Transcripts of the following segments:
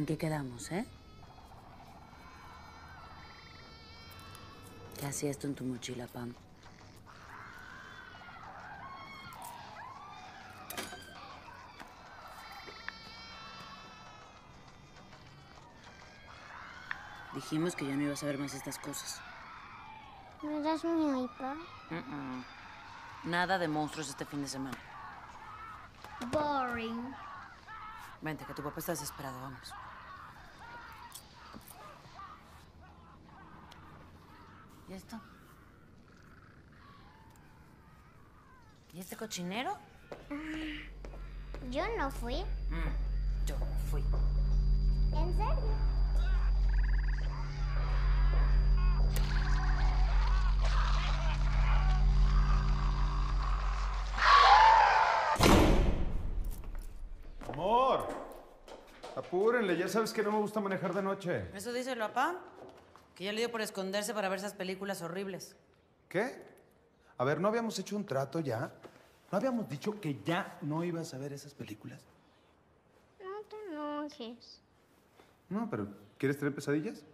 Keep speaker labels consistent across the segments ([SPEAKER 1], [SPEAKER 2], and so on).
[SPEAKER 1] ¿En qué quedamos, ¿Qué hacía esto en tu mochila, Pam? Dijimos que ya no ibas a ver más estas cosas.
[SPEAKER 2] ¿Me das mi iPad?
[SPEAKER 1] Nada de monstruos este fin de semana.
[SPEAKER 2] Boring.
[SPEAKER 1] Vente, que tu papá está desesperado, vamos. ¿Y esto? ¿Y este cochinero?
[SPEAKER 2] Yo no fui.
[SPEAKER 1] Yo fui.
[SPEAKER 2] ¿En serio?
[SPEAKER 3] Amor, apúrenle, ya sabes que no me gusta manejar de noche.
[SPEAKER 1] Eso díselo a Pam, que ya le dio por esconderse para ver esas películas horribles.
[SPEAKER 3] ¿Qué? A ver, ¿no habíamos hecho un trato ya? ¿No habíamos dicho que ya no ibas a ver esas películas?
[SPEAKER 2] No te enojes.
[SPEAKER 3] No, pero ¿quieres tener pesadillas?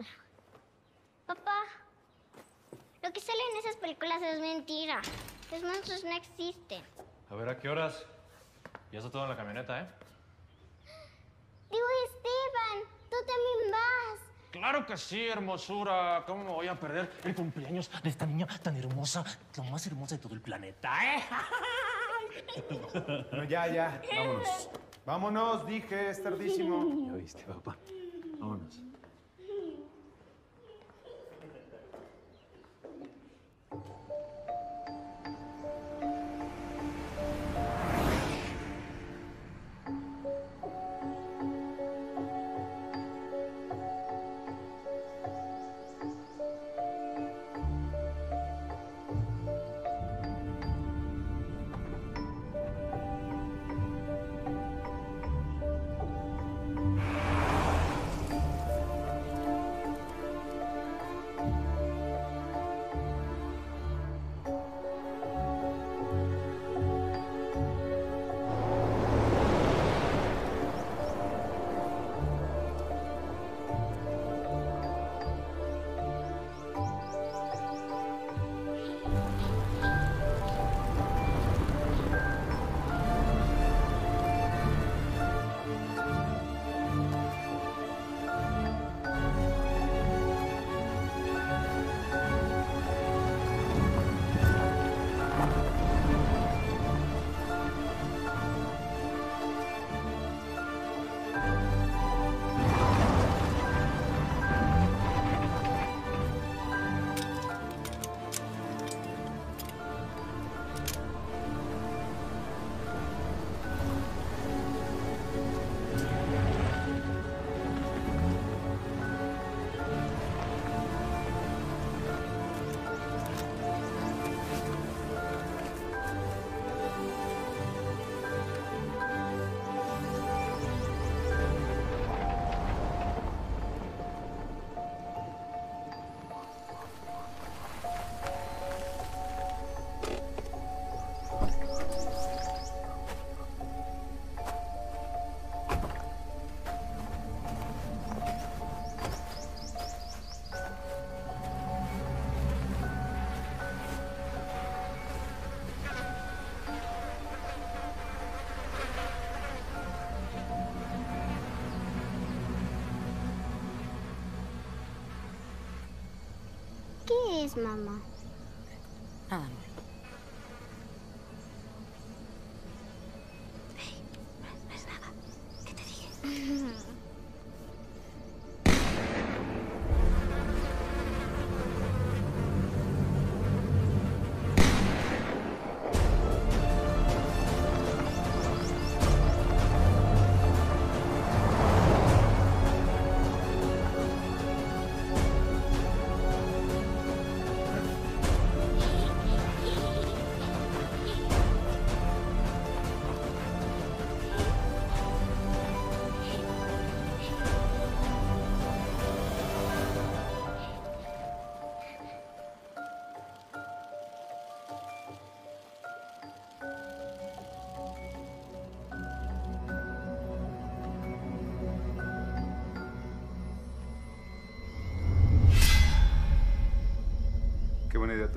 [SPEAKER 2] Papá, lo que sale en esas películas es mentira. Los monstruos no existen.
[SPEAKER 4] A ver, ¿a qué horas? Ya está todo en la camioneta, ¿eh?
[SPEAKER 2] Digo, Esteban, tú también vas.
[SPEAKER 4] ¡Claro que sí, hermosura! ¿Cómo me voy a perder el cumpleaños de esta niña tan hermosa? La más hermosa de todo el planeta, ¿eh?
[SPEAKER 3] Bueno, ya, vámonos. Vámonos, dije, es tardísimo.
[SPEAKER 4] ¿Ya viste, papá? Vámonos.
[SPEAKER 2] ¿Qué es, mamá?
[SPEAKER 1] Nada, amor.
[SPEAKER 2] No es nada. ¿Qué te dije?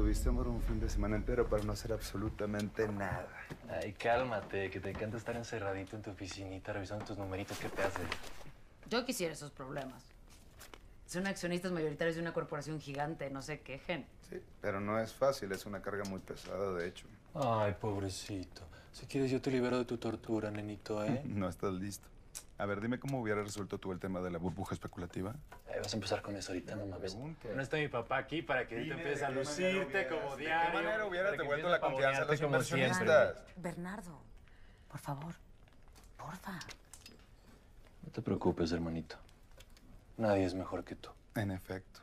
[SPEAKER 3] tuviste, amor, un fin de semana entero para no hacer absolutamente nada.
[SPEAKER 5] Ay, cálmate, que te encanta estar encerradito en tu oficinita revisando tus numeritos. ¿Qué te hace?
[SPEAKER 1] Yo quisiera esos problemas. Son accionistas mayoritarios de una corporación gigante, no se quejen.
[SPEAKER 3] Sí, pero no es fácil, es una carga muy pesada, de hecho.
[SPEAKER 5] Ay, pobrecito. Si quieres, yo te libero de tu tortura, nenito, ¿eh?
[SPEAKER 3] No estás listo. A ver, dime cómo hubiera resuelto tú el tema de la burbuja especulativa.
[SPEAKER 5] Vas a empezar con eso ahorita, no mames.
[SPEAKER 3] Pregunte.
[SPEAKER 5] No está mi papá aquí para que ahorita empieces a lucirte como diario.
[SPEAKER 3] ¿De qué manera hubieras
[SPEAKER 5] para que
[SPEAKER 3] devuelto
[SPEAKER 5] empieces
[SPEAKER 3] la
[SPEAKER 5] a
[SPEAKER 3] confianza a los
[SPEAKER 5] pavonearte como
[SPEAKER 3] inversionistas?
[SPEAKER 1] Bernardo, por favor, porfa.
[SPEAKER 5] No te preocupes, hermanito. Nadie es mejor que tú.
[SPEAKER 3] En efecto.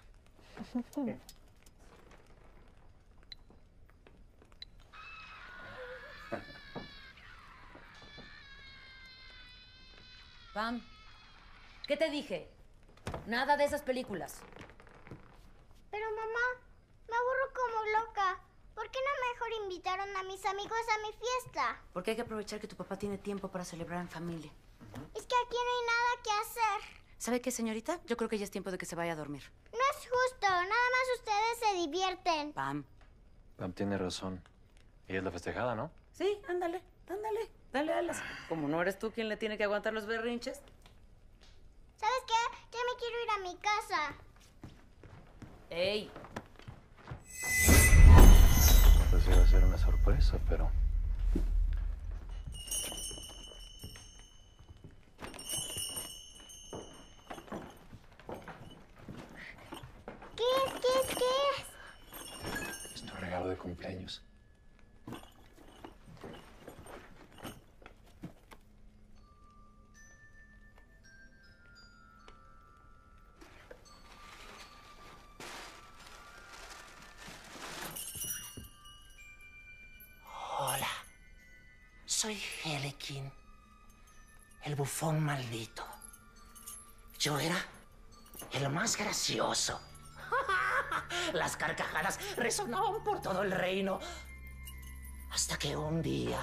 [SPEAKER 1] Pam, ¿qué te dije? Nada de esas películas.
[SPEAKER 2] Pero mamá, me aburro como loca. ¿Por qué no mejor invitaron a mis amigos a mi fiesta?
[SPEAKER 1] Porque hay que aprovechar que tu papá tiene tiempo para celebrar en familia.
[SPEAKER 2] Es que aquí no hay nada que hacer.
[SPEAKER 1] ¿Sabe qué, señorita? Yo creo que ya es tiempo de que se vaya a dormir.
[SPEAKER 2] No es justo, nada más ustedes se divierten.
[SPEAKER 1] Pam.
[SPEAKER 5] Pam tiene razón. Ella es la festejada, ¿no?
[SPEAKER 1] Sí, ándale, ándale. Dale alas. Como no eres tú quien le tiene que aguantar los berrinches.
[SPEAKER 2] ¿Sabes qué? Ya me quiero ir a mi casa.
[SPEAKER 1] ¡Ey!
[SPEAKER 5] Pues iba a ser una sorpresa, pero...
[SPEAKER 2] ¿Qué es? ¿Qué es? ¿Qué es?
[SPEAKER 5] Es tu regalo de cumpleaños.
[SPEAKER 6] Hola, soy Helikin, el bufón maldito. Yo era el más gracioso. Las carcajadas resonaban por todo el reino. Hasta que un día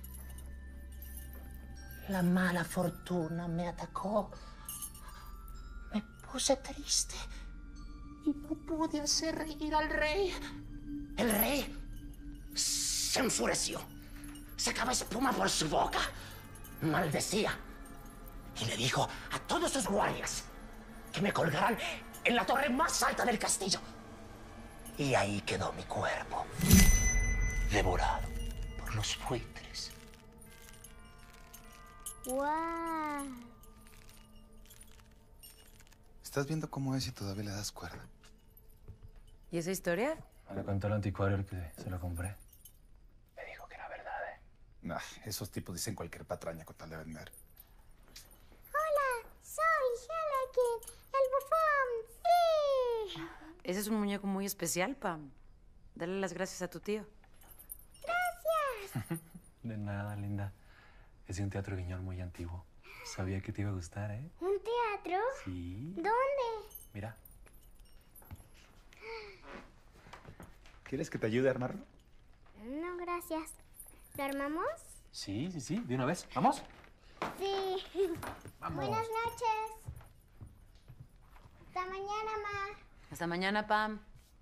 [SPEAKER 6] la mala fortuna me atacó. Me puse triste y no pude hacer reír al rey. El rey se enfureció. Sacaba espuma por su boca. Maldecía. Y le dijo a todos sus guardias que me colgaran en la torre más alta del castillo. Y ahí quedó mi cuerpo, devorado por los buitres.
[SPEAKER 2] ¡Guau!
[SPEAKER 3] ¿Estás viendo cómo es y todavía le das cuerda?
[SPEAKER 1] ¿Y esa historia?
[SPEAKER 5] Me lo contó el anticuario el que se lo compré. Me dijo que era verdad, ¿eh?
[SPEAKER 3] Nah, esos tipos dicen cualquier patraña con tal de vender.
[SPEAKER 2] Hola, soy Helikin, el bufón. ¡Sí!
[SPEAKER 1] Ese es un muñeco muy especial, Pam. Dale las gracias a tu tío.
[SPEAKER 2] Gracias.
[SPEAKER 5] De nada, linda. Es de un teatro guiñol muy antiguo. Sabía que te iba a gustar, ¿eh?
[SPEAKER 2] ¿Un teatro?
[SPEAKER 5] Sí.
[SPEAKER 2] ¿Dónde?
[SPEAKER 5] Mira.
[SPEAKER 3] ¿Quieres que te ayude a armarlo?
[SPEAKER 2] No, gracias. ¿Lo armamos?
[SPEAKER 5] Sí, sí, sí. ¿De una vez? ¿Vamos?
[SPEAKER 2] Sí.
[SPEAKER 5] Vamos.
[SPEAKER 2] Buenas noches. Hasta mañana, ma.
[SPEAKER 1] Hasta mañana, Pam.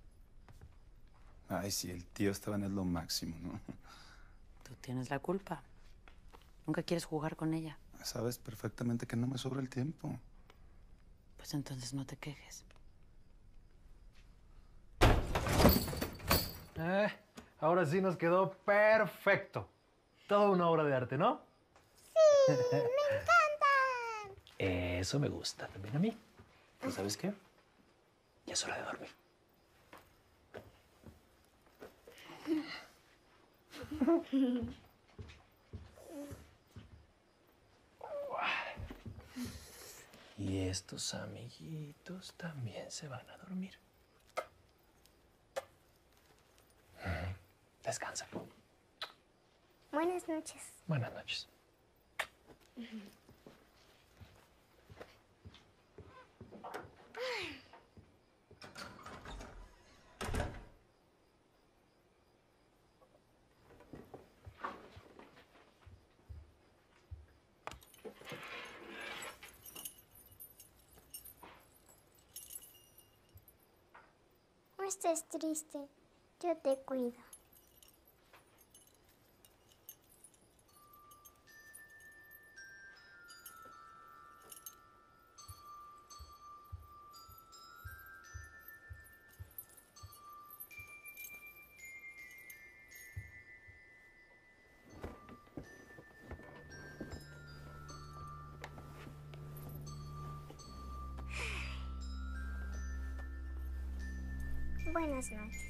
[SPEAKER 3] Ay, sí, el tío Esteban es lo máximo, ¿no?
[SPEAKER 1] Tú tienes la culpa. Nunca quieres jugar con ella.
[SPEAKER 3] Sabes perfectamente que no me sobra el tiempo.
[SPEAKER 1] Pues entonces no te quejes.
[SPEAKER 4] Ahora sí nos quedó perfecto. Toda una obra de arte, ¿no?
[SPEAKER 2] Sí, me encantan.
[SPEAKER 5] Eso me gusta también a mí. ¿Tú sabes qué? Ya es hora de dormir. Y estos amiguitos también se van a dormir. Descansa.
[SPEAKER 2] Buenas noches.
[SPEAKER 5] Buenas noches.
[SPEAKER 2] No estés triste. Yo te cuido. Buenas noches.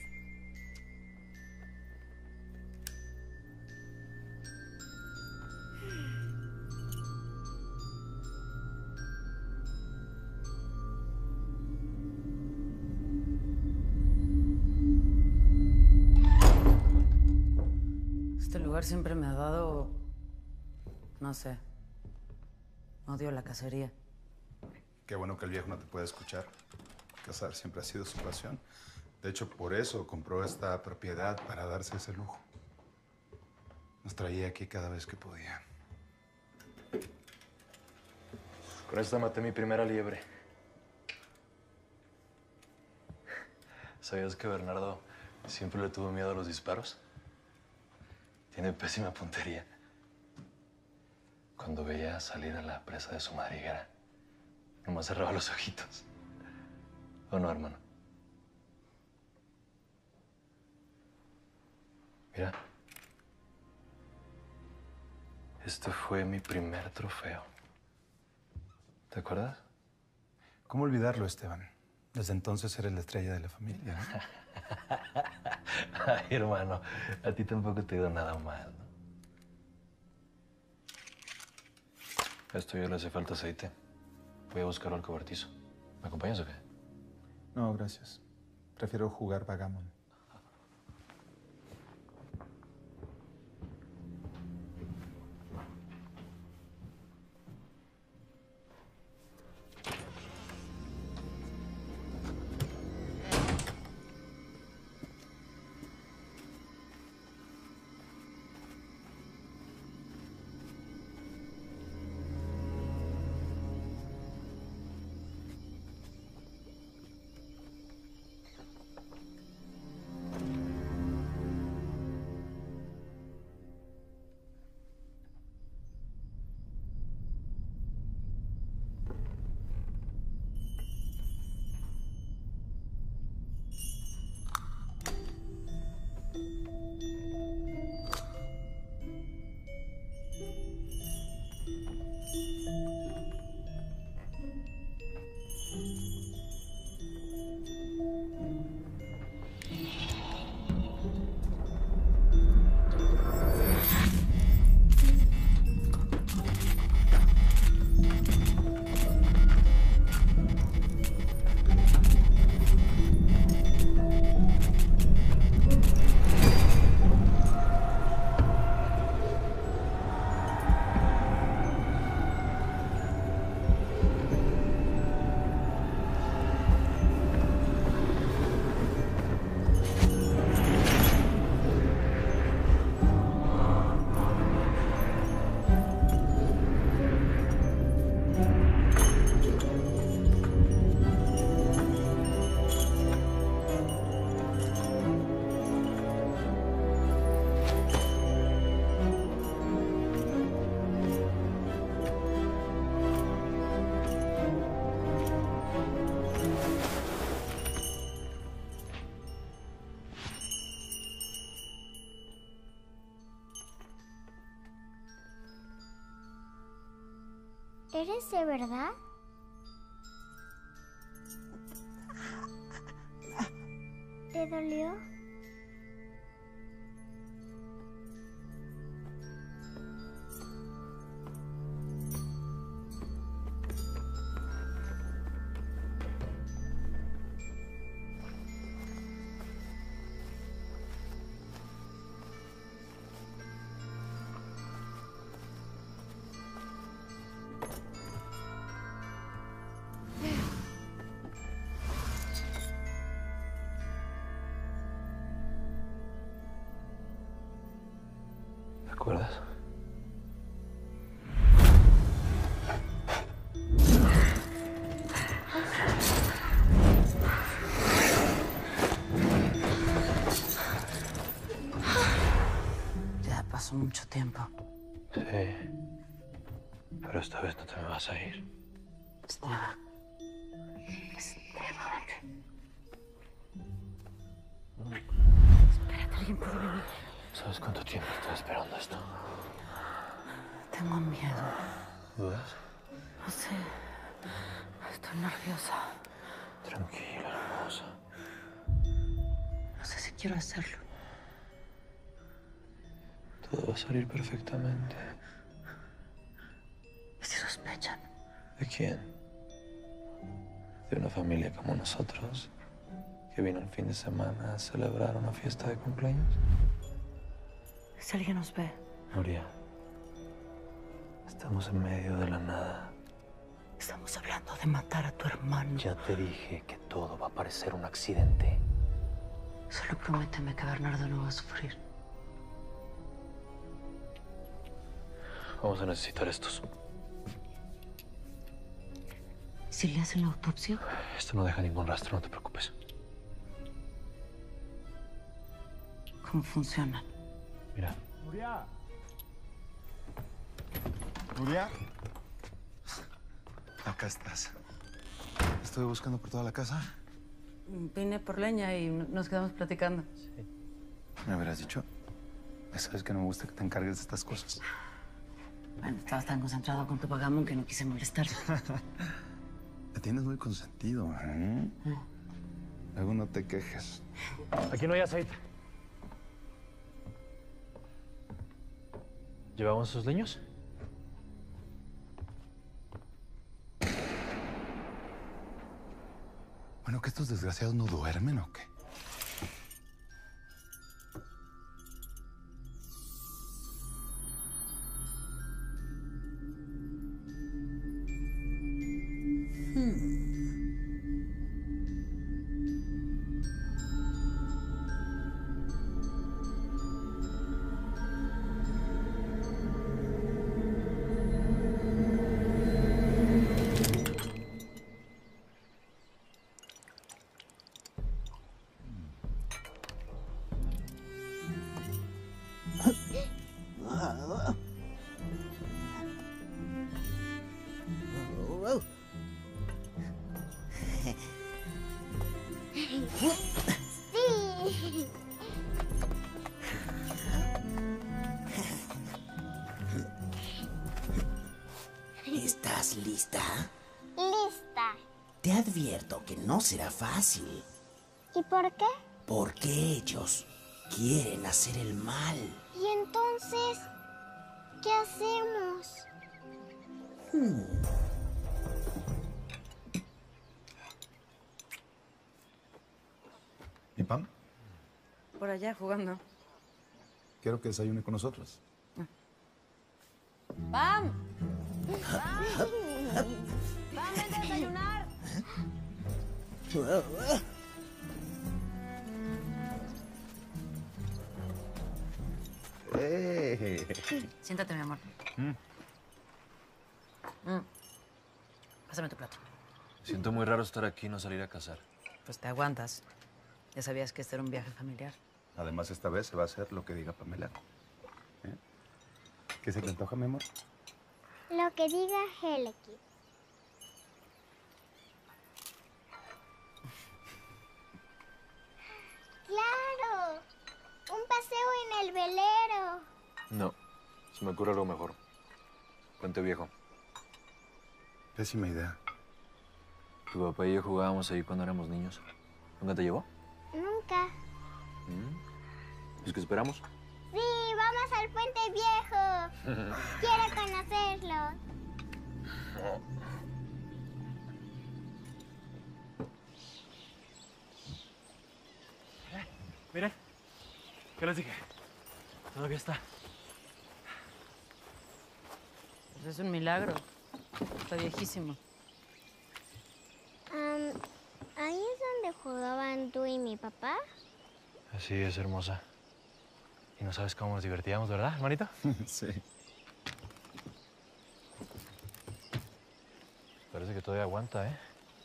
[SPEAKER 1] Este lugar siempre me ha dado... no sé. Odio la cacería.
[SPEAKER 3] Qué bueno que el viejo no te puede escuchar. Cazar siempre ha sido su pasión. De hecho, por eso compró esta propiedad, para darse ese lujo. Nos traía aquí cada vez que podía.
[SPEAKER 5] Con esta maté mi primera liebre. ¿Sabías que Bernardo siempre le tuvo miedo a los disparos? Tiene pésima puntería. Cuando veía salir a la presa de su madriguera, nomás cerraba los ojitos. ¿O no, hermano? Mira. Este fue mi primer trofeo. ¿Te acuerdas?
[SPEAKER 3] ¿Cómo olvidarlo, Esteban? Desde entonces eres la estrella de la familia, ¿no?
[SPEAKER 5] Ay, hermano, a ti tampoco te ha ido nada mal, ¿no? A esto ya le hace falta aceite. Voy a buscarlo al cobertizo. ¿Me acompañas o qué?
[SPEAKER 3] No, gracias. Prefiero jugar Vagamon.
[SPEAKER 2] ¿Eres de verdad? ¿Te dolió?
[SPEAKER 5] ¿Te acuerdas?
[SPEAKER 1] pasó mucho tiempo.
[SPEAKER 5] Sí. Pero esta vez no te me vas a ir.
[SPEAKER 1] Esteban. Esteban. Espérate, alguien puede venir.
[SPEAKER 5] ¿Sabes cuánto tiempo estoy esperando esto?
[SPEAKER 1] Tengo miedo.
[SPEAKER 5] ¿Dudas?
[SPEAKER 1] No sé. Estoy nerviosa.
[SPEAKER 5] Tranquila, hermosa.
[SPEAKER 1] No sé si quiero hacerlo.
[SPEAKER 5] Todo va a salir perfectamente.
[SPEAKER 1] ¿Y si sospechan?
[SPEAKER 5] ¿De quién? De una familia como nosotros, que vino el fin de semana a celebrar una fiesta de cumpleaños.
[SPEAKER 1] ¿Y si alguien nos ve?
[SPEAKER 5] Nuria, estamos en medio de la nada.
[SPEAKER 1] Estamos hablando de matar a tu hermano.
[SPEAKER 5] Ya te dije que todo va a parecer un accidente.
[SPEAKER 1] Solo prométeme que Bernardo no va a sufrir.
[SPEAKER 5] Vamos a necesitar estos.
[SPEAKER 1] ¿Si le hacen la autopsia?
[SPEAKER 5] Esto no deja ningún rastro, no te preocupes.
[SPEAKER 1] ¿Cómo funcionan?
[SPEAKER 5] Mira.
[SPEAKER 3] Nuria. Nuria. Acá estás. Estuve buscando por toda la casa.
[SPEAKER 1] Vine por leña y nos quedamos platicando.
[SPEAKER 3] ¿Me hubieras dicho? Ya sabes que no me gusta que te encargues de estas cosas.
[SPEAKER 1] Bueno, estabas tan concentrado con tu Pagamon que no quise molestar.
[SPEAKER 3] Me tienes muy consentido, ¿eh? Luego no te quejes.
[SPEAKER 5] Aquí no hay aceite. ¿Llevamos esos leños?
[SPEAKER 3] Bueno, ¿que estos desgraciados no duermen o qué?
[SPEAKER 2] Sí.
[SPEAKER 6] ¿Estás lista?
[SPEAKER 2] Lista.
[SPEAKER 6] Te advierto que no será fácil,
[SPEAKER 2] ¿Y por qué?
[SPEAKER 6] porque ellos quieren hacer el mal.
[SPEAKER 2] ¿Y entonces qué hacemos?
[SPEAKER 3] ¿Y Pam?
[SPEAKER 1] Por allá jugando.
[SPEAKER 3] Quiero que desayune con nosotros.
[SPEAKER 1] ¡Pam! ¡Pam! ¡Pam, vente a desayunar! Siéntate, mi amor. Pásame tu plato.
[SPEAKER 5] Siento muy raro estar aquí y no salir a cazar.
[SPEAKER 1] Pues te aguantas. Ya sabías que este era un viaje familiar.
[SPEAKER 3] Además, esta vez se va a hacer lo que diga Pamela. ¿Eh? ¿Qué se te antoja, mi amor?
[SPEAKER 2] Lo que diga Heleki. ¡Claro! Un paseo en el velero.
[SPEAKER 5] No, se me ocurre algo mejor. Puente Viejo.
[SPEAKER 3] Pésima idea.
[SPEAKER 5] Tu papá y yo jugábamos ahí cuando éramos niños. ¿Nunca te llevó?
[SPEAKER 2] Nunca.
[SPEAKER 5] ¿Es que esperamos?
[SPEAKER 2] Sí, vamos al puente viejo. Quiero conocerlo.
[SPEAKER 4] Miren, ¿qué les dije? Todavía está.
[SPEAKER 1] Pues es un milagro. Está viejísimo.
[SPEAKER 2] ¿Ahí es donde jugaban tú y mi papá?
[SPEAKER 5] Así es, hermosa. Y no sabes cómo nos divertíamos, ¿verdad, hermanito?
[SPEAKER 3] Sí.
[SPEAKER 5] Parece que todavía aguanta, ¿eh?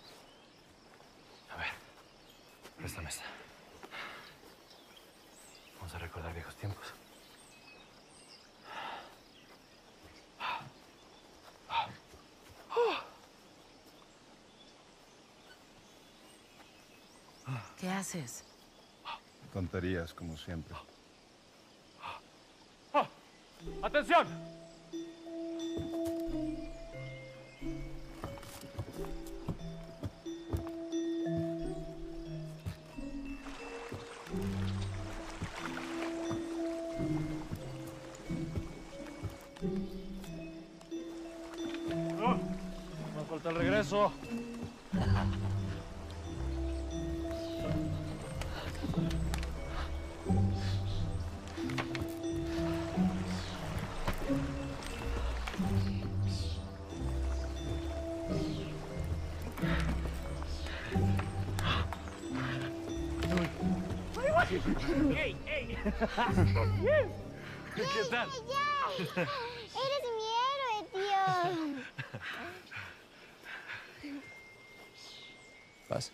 [SPEAKER 5] A ver, préstame esta. Vamos a recordar viejos tiempos.
[SPEAKER 1] ¿Qué haces?
[SPEAKER 3] Tonterías, como siempre.
[SPEAKER 4] ¡Atención! Nos falta el regreso.
[SPEAKER 7] ¡Ey, ey!
[SPEAKER 4] ¿Qué tal?
[SPEAKER 2] Eres mi héroe, tío.
[SPEAKER 5] Vas.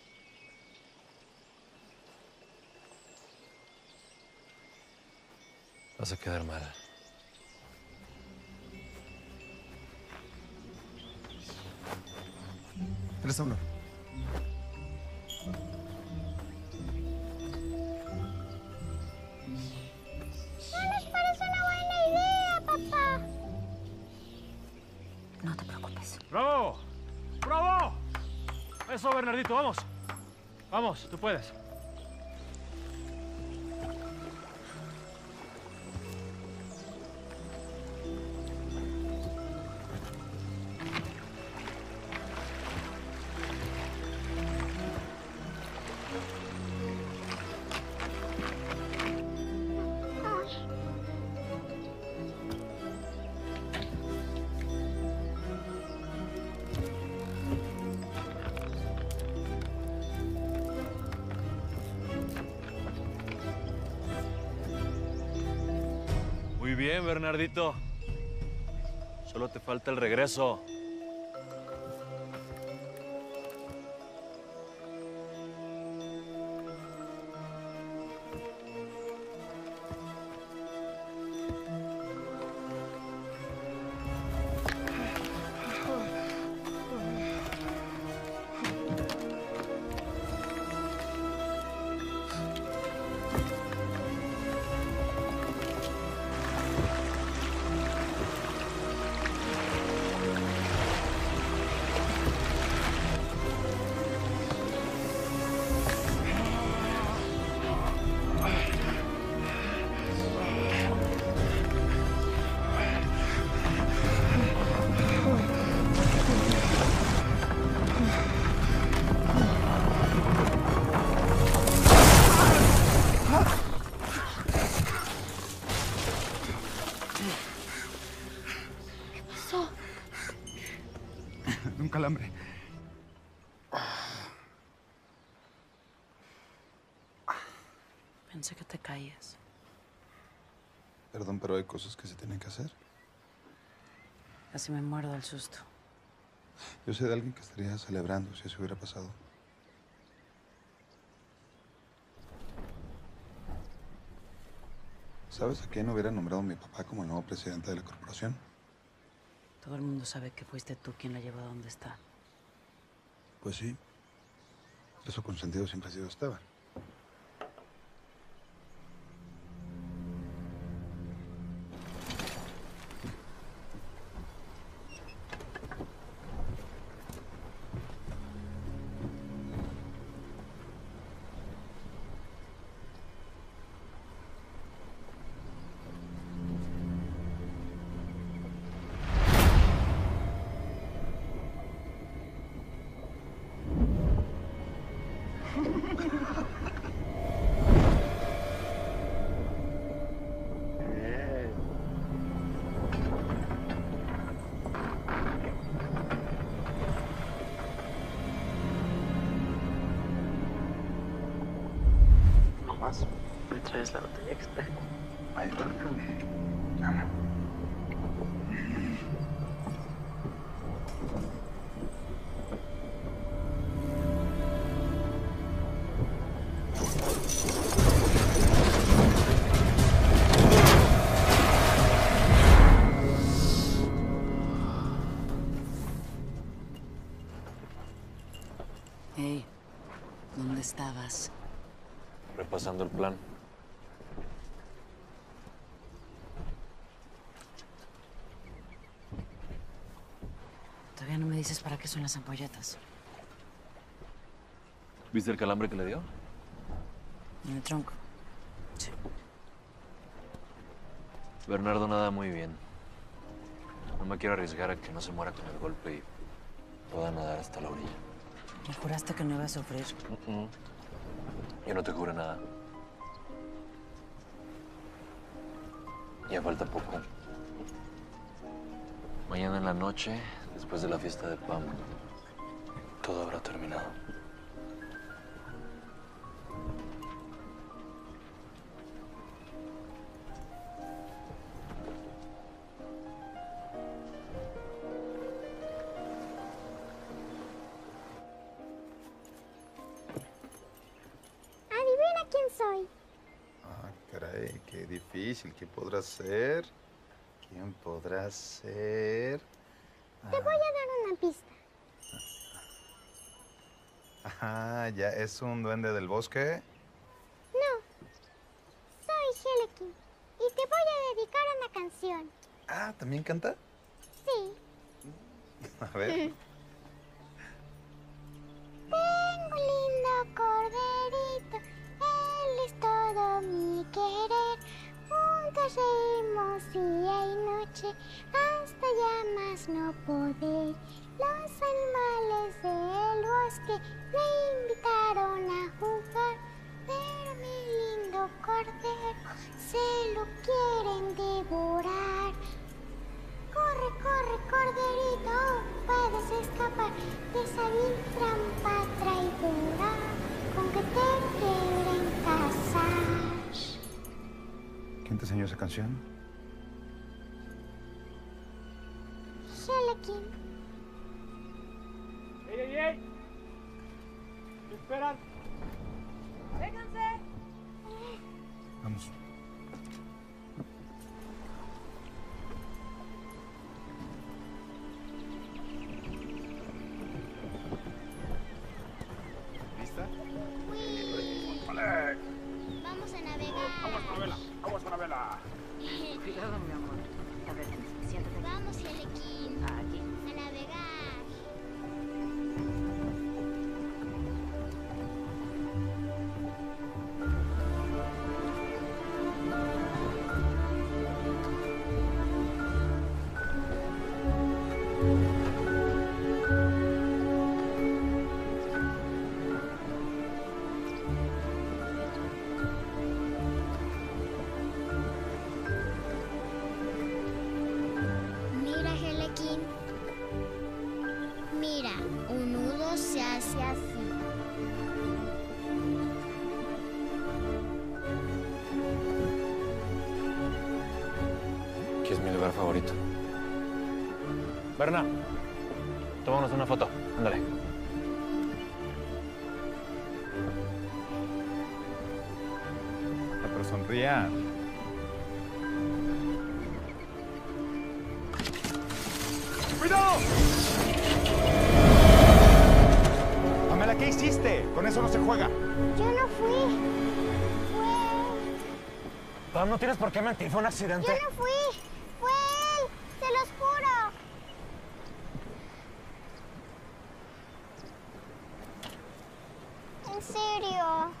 [SPEAKER 5] Vas a quedar mal.
[SPEAKER 3] 3-1.
[SPEAKER 2] No nos parece una buena idea, papá.
[SPEAKER 1] No te preocupes.
[SPEAKER 4] ¡Bravo! ¡Bravo! Eso, Bernardito, vamos. Vamos, tú puedes. Muy bien, Bernardito. Solo te falta el regreso.
[SPEAKER 3] Un calambre.
[SPEAKER 1] Pensé que te caías.
[SPEAKER 3] Perdón, pero hay cosas que se tienen que hacer.
[SPEAKER 1] Casi me muerdo del susto.
[SPEAKER 3] Yo sé de alguien que estaría celebrando si eso hubiera pasado. ¿Sabes a quién hubiera nombrado mi papá como el nuevo presidente de la corporación?
[SPEAKER 1] Todo el mundo sabe que fuiste tú quien la llevó a donde está.
[SPEAKER 3] Pues sí. Eso consentido siempre ha sido Esteban.
[SPEAKER 1] ¿Me traes la botella extra?
[SPEAKER 3] Ahí va. Llama.
[SPEAKER 1] Hey, ¿dónde estabas?
[SPEAKER 5] pasando el plan.
[SPEAKER 1] Todavía no me dices para qué son las ampolletas.
[SPEAKER 5] ¿Viste el calambre que le dio?
[SPEAKER 1] En el tronco. Sí.
[SPEAKER 5] Bernardo nada muy bien. No me quiero arriesgar a que no se muera con el golpe y pueda nadar hasta la orilla.
[SPEAKER 1] Me juraste que no iba a sufrir.
[SPEAKER 5] Yo no te juro nada. Ya falta poco. Mañana en la noche, después de la fiesta de Pam, todo habrá terminado.
[SPEAKER 2] Adivina quién soy.
[SPEAKER 3] Ah, caray, qué difícil. ¿Qué podrá ser? ¿Quién podrá ser?
[SPEAKER 2] Te voy a dar una pista.
[SPEAKER 3] Ajá, ya es un duende del bosque.
[SPEAKER 2] No, soy Helekin y te voy a dedicar una canción.
[SPEAKER 3] Ah, ¿también canta?
[SPEAKER 2] Sí.
[SPEAKER 3] A ver.
[SPEAKER 2] Tengo un lindo corderito, él es todo mi querer. Juntos reímos día y noche, hasta ya más no poder. Los animales del bosque me invitaron a jugar, pero mi lindo cordero se lo quieren devorar. Corre, corre, corderito, puedes escapar de esa vil trampa traidora con que te quieren casar.
[SPEAKER 3] ¿Quién te enseñó esa canción?
[SPEAKER 2] Helekin.
[SPEAKER 7] ¡Ey, ey, ey! ¿Me esperan?
[SPEAKER 3] Vamos. ¿Lista?
[SPEAKER 2] Vamos a navegar.
[SPEAKER 7] ¡Vamos, Anabela!
[SPEAKER 1] Cuidado, mi amor. A ver, siéntate.
[SPEAKER 2] Vamos, Helekin.
[SPEAKER 1] Aquí.
[SPEAKER 2] A navegar. Mira, Helekin. Mira, un nudo se hace así.
[SPEAKER 5] Aquí es mi lugar favorito. Berna, tomámonos una foto. Ándale.
[SPEAKER 3] Pero sonría.
[SPEAKER 7] ¡Cuidado!
[SPEAKER 3] Pamela, ¿qué hiciste? Con eso no se juega.
[SPEAKER 2] Yo no fui. Fue
[SPEAKER 4] Pam, no tienes por qué mentir, fue un accidente.
[SPEAKER 2] Yo no fui. Fue él. Se los juro. En serio.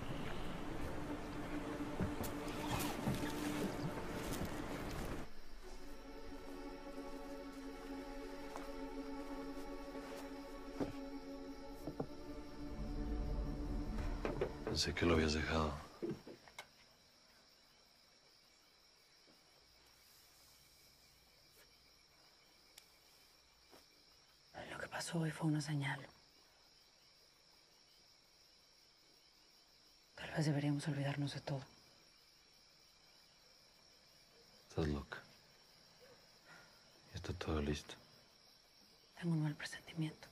[SPEAKER 5] Pensé que lo habías dejado.
[SPEAKER 1] Lo que pasó hoy fue una señal. Tal vez deberíamos olvidarnos de todo.
[SPEAKER 5] Estás loca. Ya está todo listo.
[SPEAKER 1] Tengo un mal presentimiento.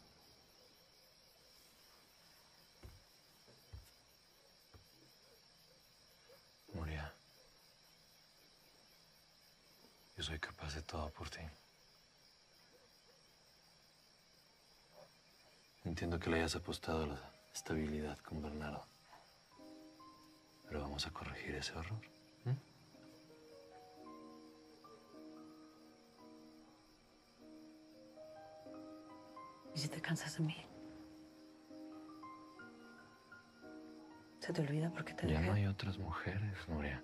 [SPEAKER 5] Nuria. Yo soy capaz de todo por ti. Entiendo que le hayas apostado a la estabilidad con Bernardo. Pero vamos a corregir ese horror.
[SPEAKER 1] ¿Y si te cansas de mí? ¿Se te olvida por qué te
[SPEAKER 5] Ya
[SPEAKER 1] dejé?
[SPEAKER 5] no hay otras mujeres, Nuria.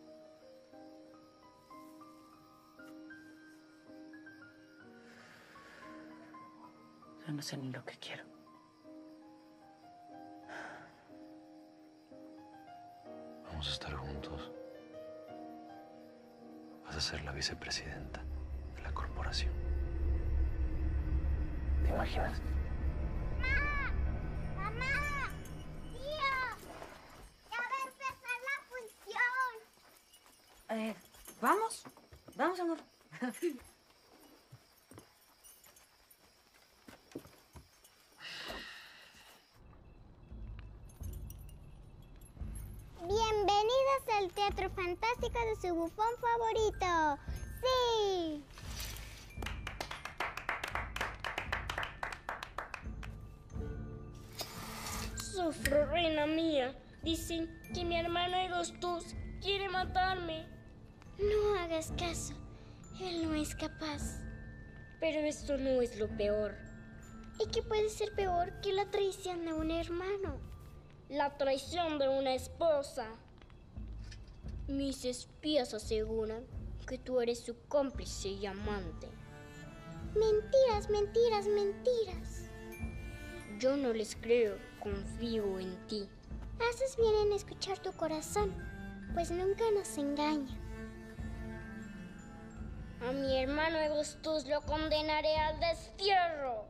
[SPEAKER 1] Yo no sé ni lo que quiero.
[SPEAKER 5] Vamos a estar juntos. Vas a ser la vicepresidenta de la corporación. ¿Te imaginas?
[SPEAKER 2] ¡Mamá! ¡Tío! ¡Ya va a empezar la función!
[SPEAKER 1] ¿Vamos? Vamos, amor.
[SPEAKER 2] Bienvenidos al Teatro Fantástico de su bufón favorito. ¡Sí!
[SPEAKER 8] Sufro, reina mía. Dicen que mi hermano Agustus quiere matarme.
[SPEAKER 2] No hagas caso. Él no es capaz.
[SPEAKER 8] Pero esto no es lo peor.
[SPEAKER 2] ¿Y qué puede ser peor que la traición de un hermano?
[SPEAKER 8] La traición de una esposa. Mis espías aseguran que tú eres su cómplice y amante.
[SPEAKER 2] Mentiras, mentiras, mentiras.
[SPEAKER 8] Yo no les creo, confío en ti.
[SPEAKER 2] Haces bien en escuchar tu corazón, pues nunca nos engaña.
[SPEAKER 8] A mi hermano Agustus lo condenaré al destierro.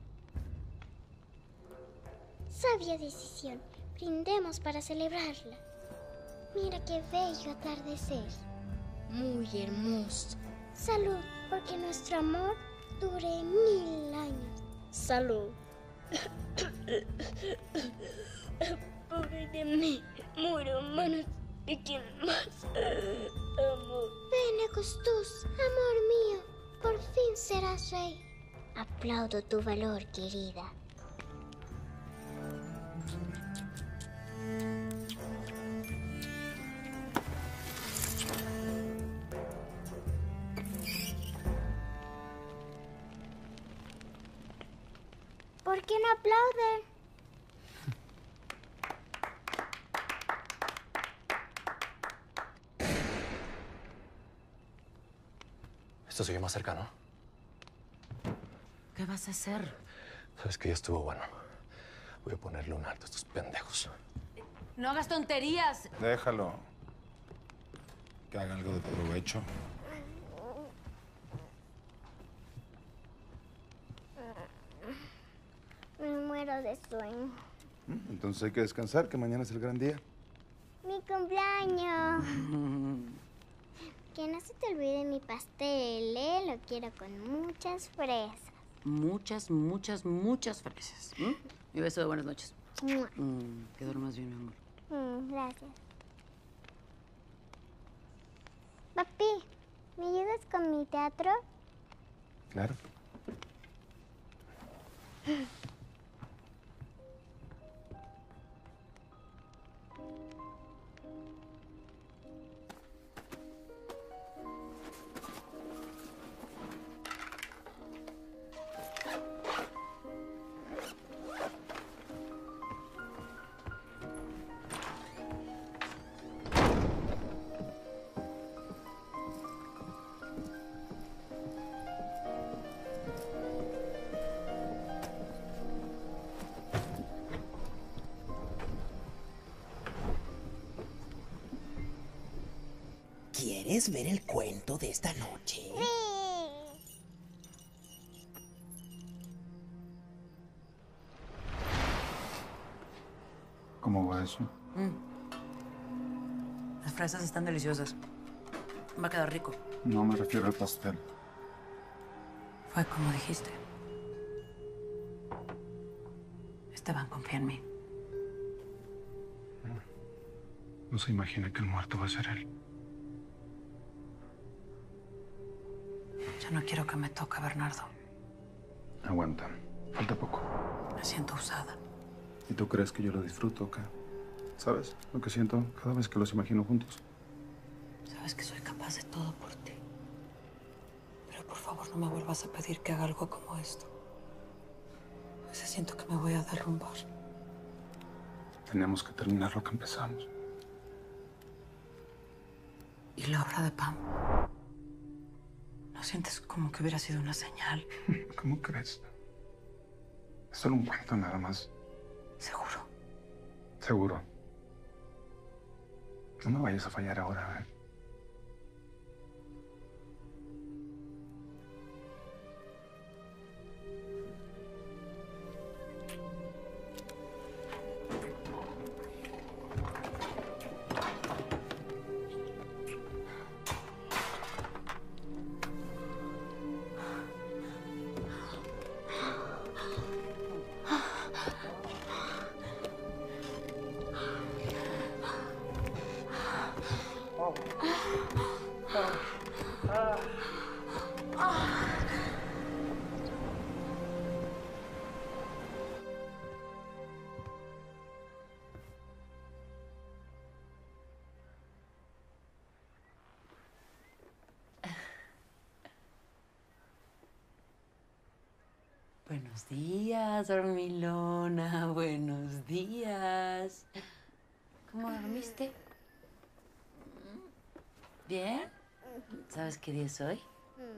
[SPEAKER 2] Sabia decisión. Brindemos para celebrarla. Mira qué bello atardecer.
[SPEAKER 8] Muy hermoso.
[SPEAKER 2] Salud, porque nuestro amor dure 1000 años.
[SPEAKER 8] Salud. Pobre de mí, muero a manos de quien más amo.
[SPEAKER 2] Ven, Agustus, amor mío, por fin serás rey. Aplaudo tu valor, querida. ¿Por qué no aplaude?
[SPEAKER 5] Esto se oye más cercano.
[SPEAKER 1] ¿Qué vas a hacer?
[SPEAKER 5] Sabes que ya estuvo bueno. Voy a ponerle un alto a estos pendejos.
[SPEAKER 1] No hagas tonterías.
[SPEAKER 3] Déjalo. Que haga algo de provecho.
[SPEAKER 2] Me muero de sueño.
[SPEAKER 3] Entonces hay que descansar, que mañana es el gran día.
[SPEAKER 2] Mi cumpleaños. Que no se te olvide mi pastel, ¿eh? Lo quiero con muchas fresas.
[SPEAKER 1] Muchas, muchas, muchas fresas. Mi beso de buenas noches.
[SPEAKER 2] ¡Mua!
[SPEAKER 1] Que duermas bien, mi amor.
[SPEAKER 2] Gracias. Papi, ¿me ayudas con mi teatro?
[SPEAKER 3] Claro.
[SPEAKER 6] ¿Quieres ver el cuento de esta noche?
[SPEAKER 2] Sí.
[SPEAKER 3] ¿Cómo va eso?
[SPEAKER 1] Las fresas están deliciosas. Va a quedar rico.
[SPEAKER 3] No me refiero al pastel.
[SPEAKER 1] Fue como dijiste. Esteban confía en mí.
[SPEAKER 3] No se imagina que el muerto va a ser él.
[SPEAKER 1] Yo no quiero que me toque, Bernardo.
[SPEAKER 3] Aguanta. Falta poco.
[SPEAKER 1] Me siento usada.
[SPEAKER 3] ¿Y tú crees que yo lo disfruto, qué? ¿Sabes lo que siento cada vez que los imagino juntos?
[SPEAKER 1] Sabes que soy capaz de todo por ti. Pero por favor no me vuelvas a pedir que haga algo como esto. A veces siento que me voy a derrumbar.
[SPEAKER 3] Teníamos que terminar lo que empezamos.
[SPEAKER 1] ¿Y la obra de Pam? ¿No sientes como que hubiera sido una señal?
[SPEAKER 3] ¿Cómo crees? Es solo un cuento nada más.
[SPEAKER 1] ¿Seguro?
[SPEAKER 3] Seguro. No me vayas a fallar ahora, ¿eh?
[SPEAKER 1] Buenos días, dormilona. Buenos días. ¿Cómo dormiste? ¿Bien? ¿Sabes qué día es hoy?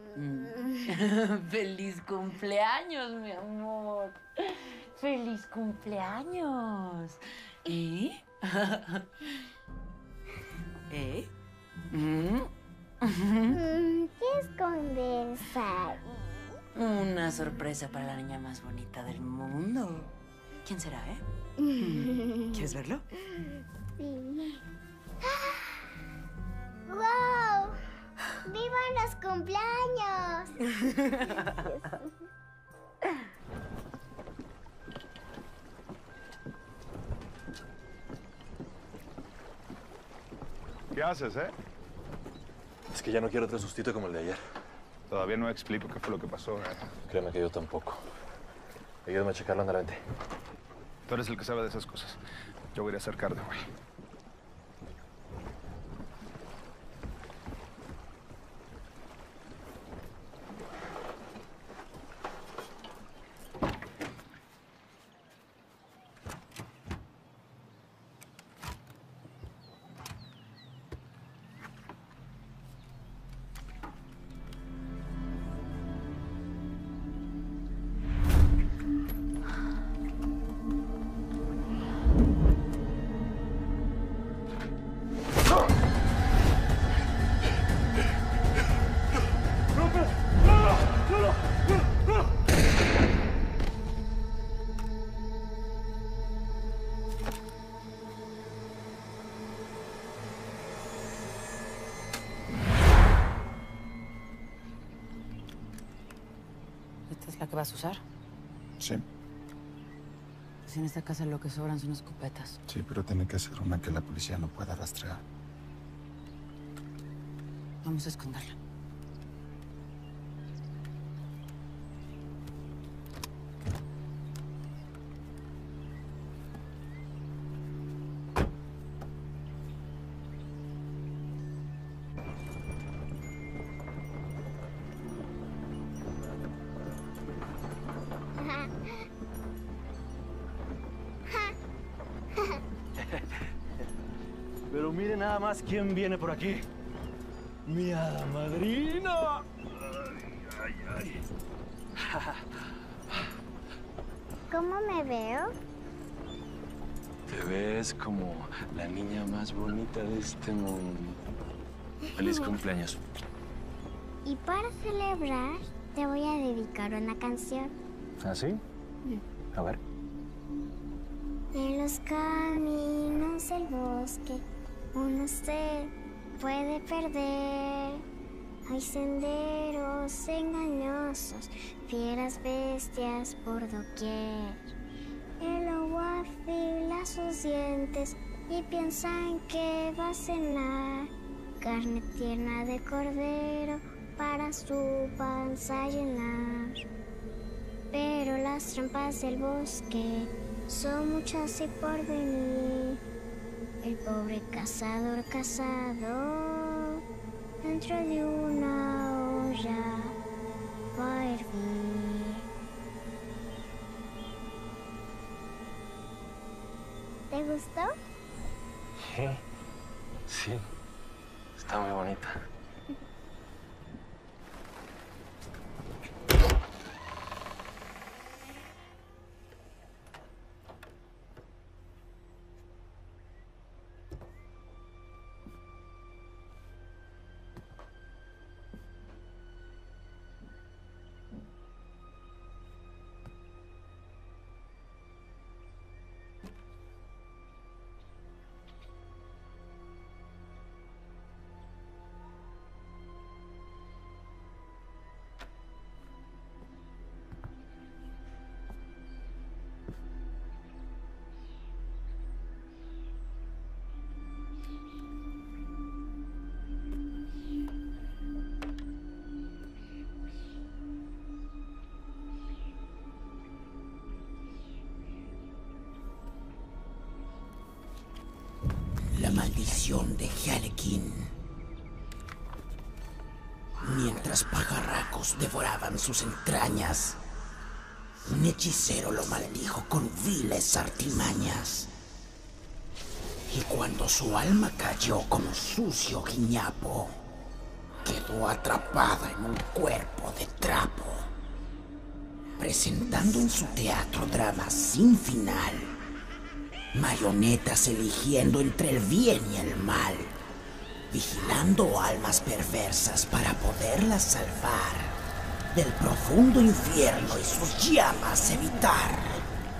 [SPEAKER 1] ¡Feliz cumpleaños, mi amor! ¡Feliz cumpleaños! ¿Eh? ¿Eh?
[SPEAKER 2] ¿Qué escondes ahí?
[SPEAKER 1] Una sorpresa para la niña más bonita del mundo. ¿Quién será, ¿Quieres verlo?
[SPEAKER 2] Sí. ¡Wow! ¡Vivan los cumpleaños!
[SPEAKER 3] ¿Qué haces,
[SPEAKER 5] Es que ya no quiero otro sustito como el de ayer.
[SPEAKER 3] Todavía no explico qué fue lo que pasó,
[SPEAKER 5] Créeme que yo tampoco. Ayúdame a checarlo, anda, vente.
[SPEAKER 3] Tú eres el que sabe de esas cosas. Yo voy a ir a acercar de güey.
[SPEAKER 1] ¿Esta es la que vas a usar?
[SPEAKER 3] Sí.
[SPEAKER 1] Pues en esta casa lo que sobran son escopetas.
[SPEAKER 3] Sí, pero tiene que ser una que la policía no pueda rastrear.
[SPEAKER 1] Vamos a esconderla.
[SPEAKER 4] Pero mire nada más quién viene por aquí. ¡Mi hada madrina!
[SPEAKER 2] ¿Cómo me veo?
[SPEAKER 5] Te ves como la niña más bonita de este mundo. Feliz cumpleaños.
[SPEAKER 2] Y para celebrar, te voy a dedicar una canción.
[SPEAKER 5] ¿Ah, sí? A ver.
[SPEAKER 2] En los caminos del bosque uno se puede perder. Hay senderos engañosos, fieras bestias por doquier. El lobo afila sus dientes y piensan que va a cenar carne tierna de cordero para su panza llenar. Pero las trampas del bosque son muchas y por venir. El pobre cazador casado dentro de una olla va a hervir. ¿Te gustó?
[SPEAKER 5] Sí, está muy bonita.
[SPEAKER 9] La maldición de Harlequin. Mientras pajarracos devoraban sus entrañas, un hechicero lo maldijo con viles artimañas. Y cuando su alma cayó como sucio guiñapo, quedó atrapada en un cuerpo de trapo, presentando en su teatro dramas sin final, marionetas eligiendo entre el bien y el mal, vigilando almas perversas para poderlas salvar del profundo infierno y sus llamas evitar.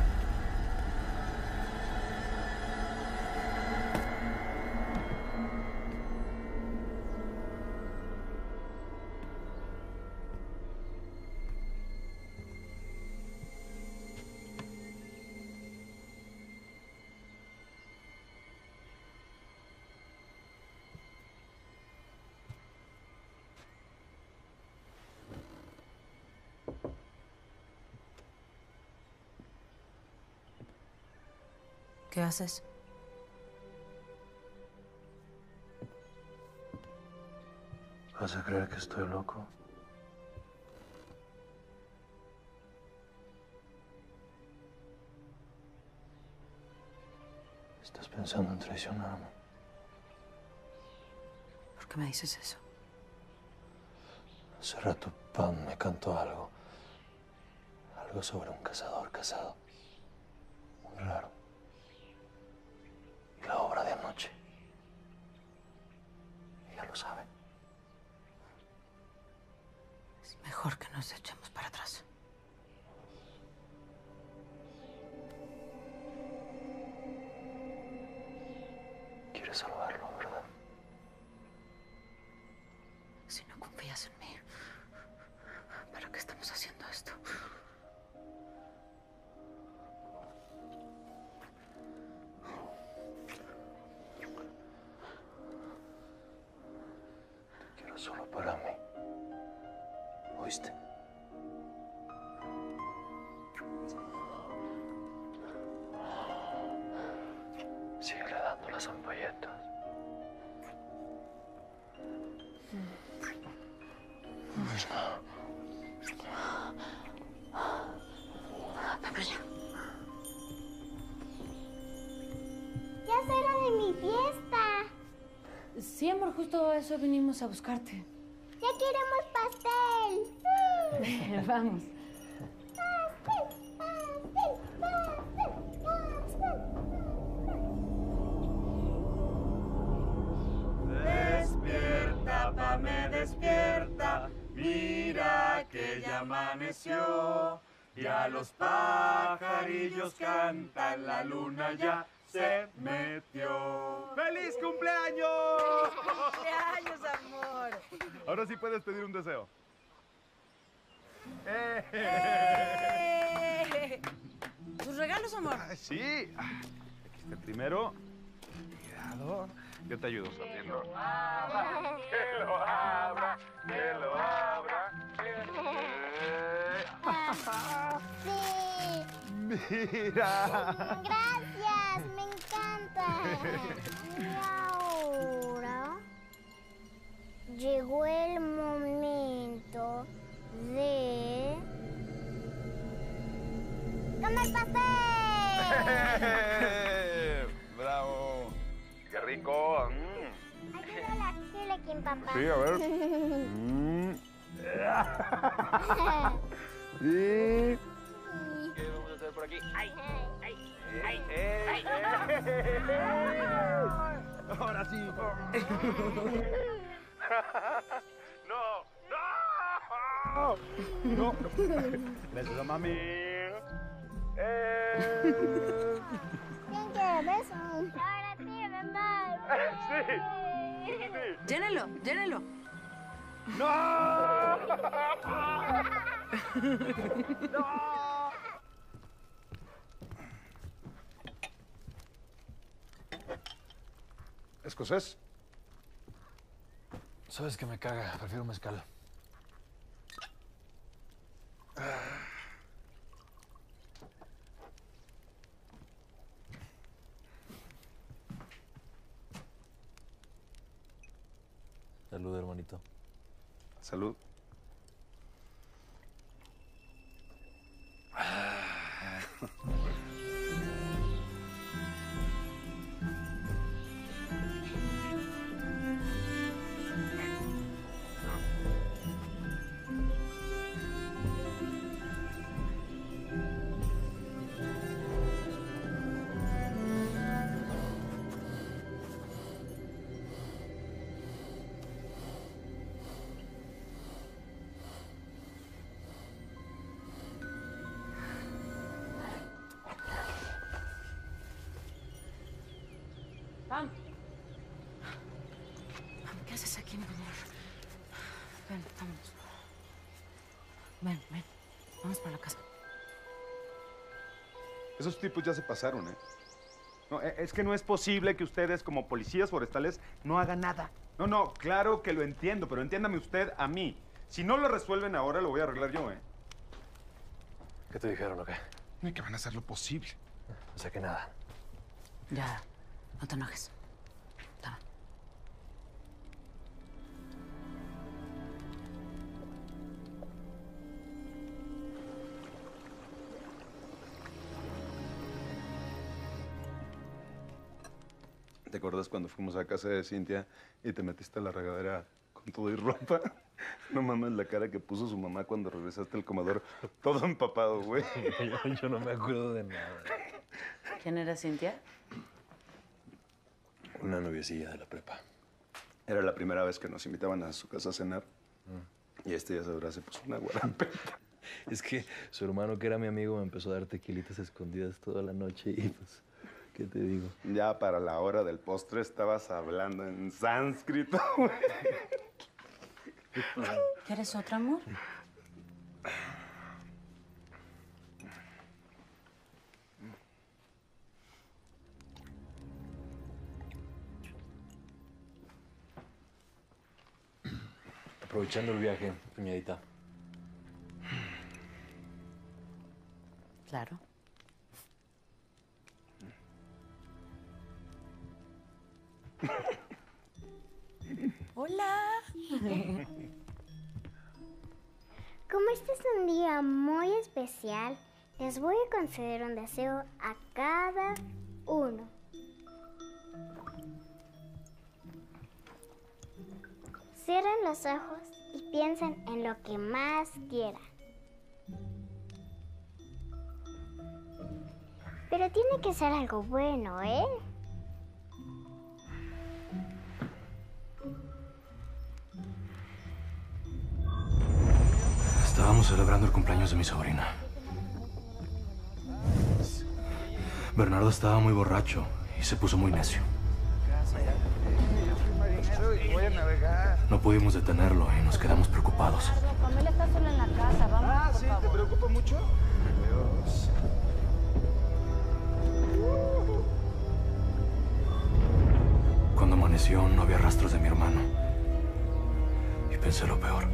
[SPEAKER 1] ¿Qué haces?
[SPEAKER 5] ¿Vas a creer que estoy loco? ¿Estás pensando en traicionarme?
[SPEAKER 1] ¿Por qué me dices eso?
[SPEAKER 5] Hace rato Pam me cantó algo. Algo sobre un cazador casado. Muy raro. Y la obra de anoche. Ella lo sabe.
[SPEAKER 1] Es mejor que nos echemos para atrás.
[SPEAKER 5] Quieres salvarlo, ¿verdad?
[SPEAKER 1] Si no confías en mí, ¿para qué estamos haciendo esto?
[SPEAKER 5] Te quiero solo para mí. ¿Oíste? Síguele dando las ampolletas.
[SPEAKER 2] Ya es hora de mi fiesta.
[SPEAKER 1] Sí, amor, justo a eso vinimos a buscarte.
[SPEAKER 2] Ya queremos pastel.
[SPEAKER 1] Vamos.
[SPEAKER 7] Despierta, Pame, despierta, mira que ya amaneció. Y a los pajarillos cantan, la luna ya se metió. ¡Feliz cumpleaños!
[SPEAKER 10] ¡Cumpleaños, amor!
[SPEAKER 7] Ahora sí puedes pedir un deseo.
[SPEAKER 10] ¿Tus regalos, amor?
[SPEAKER 7] Sí. Aquí está el primero. Cuidado. Yo te ayudo a abrirlo. Que lo abra, que lo abra.
[SPEAKER 2] Sí.
[SPEAKER 7] Mira.
[SPEAKER 2] Gracias, me encanta. Y ahora llegó el momento de comer pastel.
[SPEAKER 7] ¡Bravo! ¡Qué rico!
[SPEAKER 2] Ayúdale aquí, papá.
[SPEAKER 7] Sí, a ver. Sí.
[SPEAKER 4] ¿Qué vamos a hacer por aquí? ¡Ay! ¡Ay! ¡Ay! ¡Ay!
[SPEAKER 7] Ahora sí. ¡No! ¡No! Gracias, mami.
[SPEAKER 2] ¿Quién quiere beso? Ahora tiene más.
[SPEAKER 7] Sí.
[SPEAKER 10] Llénelo, llénelo.
[SPEAKER 7] ¡No! ¡No! ¿Escocés?
[SPEAKER 5] Sabes que me caga, prefiero mezcal. Salud, hermanito.
[SPEAKER 3] Salud.
[SPEAKER 10] Pam. ¿Qué haces aquí, mi amor? Ven, vámonos. Ven, ven. Vamos para la casa.
[SPEAKER 3] Esos tipos ya se pasaron, ¿eh?
[SPEAKER 7] No, es que no es posible que ustedes, como policías forestales, no hagan nada.
[SPEAKER 3] No, claro que lo entiendo, pero entiéndame usted a mí. Si no lo resuelven ahora, lo voy a arreglar yo, ¿eh?
[SPEAKER 5] ¿Qué te dijeron o qué?
[SPEAKER 3] Y que van a hacer lo posible.
[SPEAKER 5] No sé que nada.
[SPEAKER 10] Ya, no te enojes. Toma.
[SPEAKER 3] ¿Te acuerdas cuando fuimos a casa de Cintia y te metiste a la regadera con todo y ropa? No mames la cara que puso su mamá cuando regresaste al comedor todo empapado, güey.
[SPEAKER 5] Yo no me acuerdo de nada.
[SPEAKER 10] ¿Quién era Cintia?
[SPEAKER 5] Una noviecilla de la prepa.
[SPEAKER 3] Era la primera vez que nos invitaban a su casa a cenar. Y ya sabrás, se puso una guarampeta.
[SPEAKER 5] Es que su hermano, que era mi amigo, me empezó a dar tequilitas escondidas toda la noche y pues, ¿qué te digo?
[SPEAKER 3] Ya para la hora del postre estabas hablando en sánscrito, güey.
[SPEAKER 10] ¿Quieres otro, amor?
[SPEAKER 5] Aprovechando el viaje, cuñadita.
[SPEAKER 10] Claro. Hola.
[SPEAKER 2] Como este es un día muy especial, les voy a conceder un deseo a cada uno. Cierren los ojos y piensen en lo que más quieran. Pero tiene que ser algo bueno, ¿eh?
[SPEAKER 5] Estábamos celebrando el cumpleaños de mi sobrina. Bernardo estaba muy borracho y se puso muy necio.
[SPEAKER 7] Voy a navegar.
[SPEAKER 5] No pudimos detenerlo y nos quedamos preocupados.
[SPEAKER 10] Pamela está sola en la casa, vamos.
[SPEAKER 7] Sí, ¿te preocupa mucho? Dios.
[SPEAKER 5] Cuando amaneció no había rastros de mi hermano. Y pensé lo peor.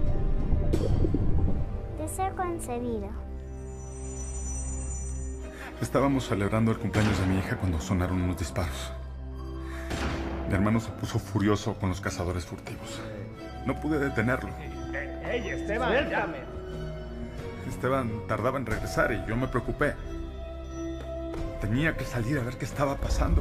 [SPEAKER 2] Deseo concedido.
[SPEAKER 3] Estábamos celebrando el cumpleaños de mi hija cuando sonaron unos disparos. Mi hermano se puso furioso con los cazadores furtivos. No pude detenerlo.
[SPEAKER 11] ¡Ey, Esteban! ¡Suéltame!
[SPEAKER 3] Esteban tardaba en regresar y yo me preocupé. Tenía que salir a ver qué estaba pasando.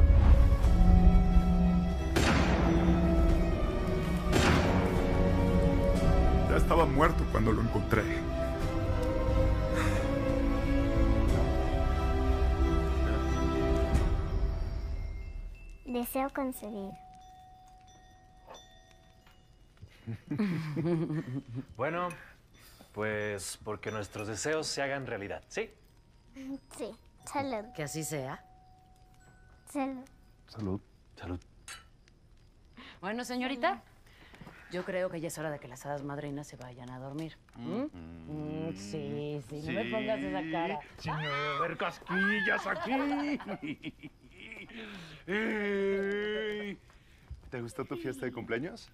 [SPEAKER 3] Ya estaba muerto cuando lo encontré.
[SPEAKER 2] Deseo concedido.
[SPEAKER 12] Bueno, pues porque nuestros deseos se hagan realidad, ¿sí?
[SPEAKER 2] Sí, salud.
[SPEAKER 10] Que así sea.
[SPEAKER 2] Salud.
[SPEAKER 12] Salud. Salud.
[SPEAKER 10] Bueno, señorita, yo creo que ya es hora de que las hadas madrinas se vayan a dormir. Sí, no me pongas esa cara.
[SPEAKER 11] Sin ver casquillas aquí.
[SPEAKER 3] ¿Te gustó tu fiesta de cumpleaños?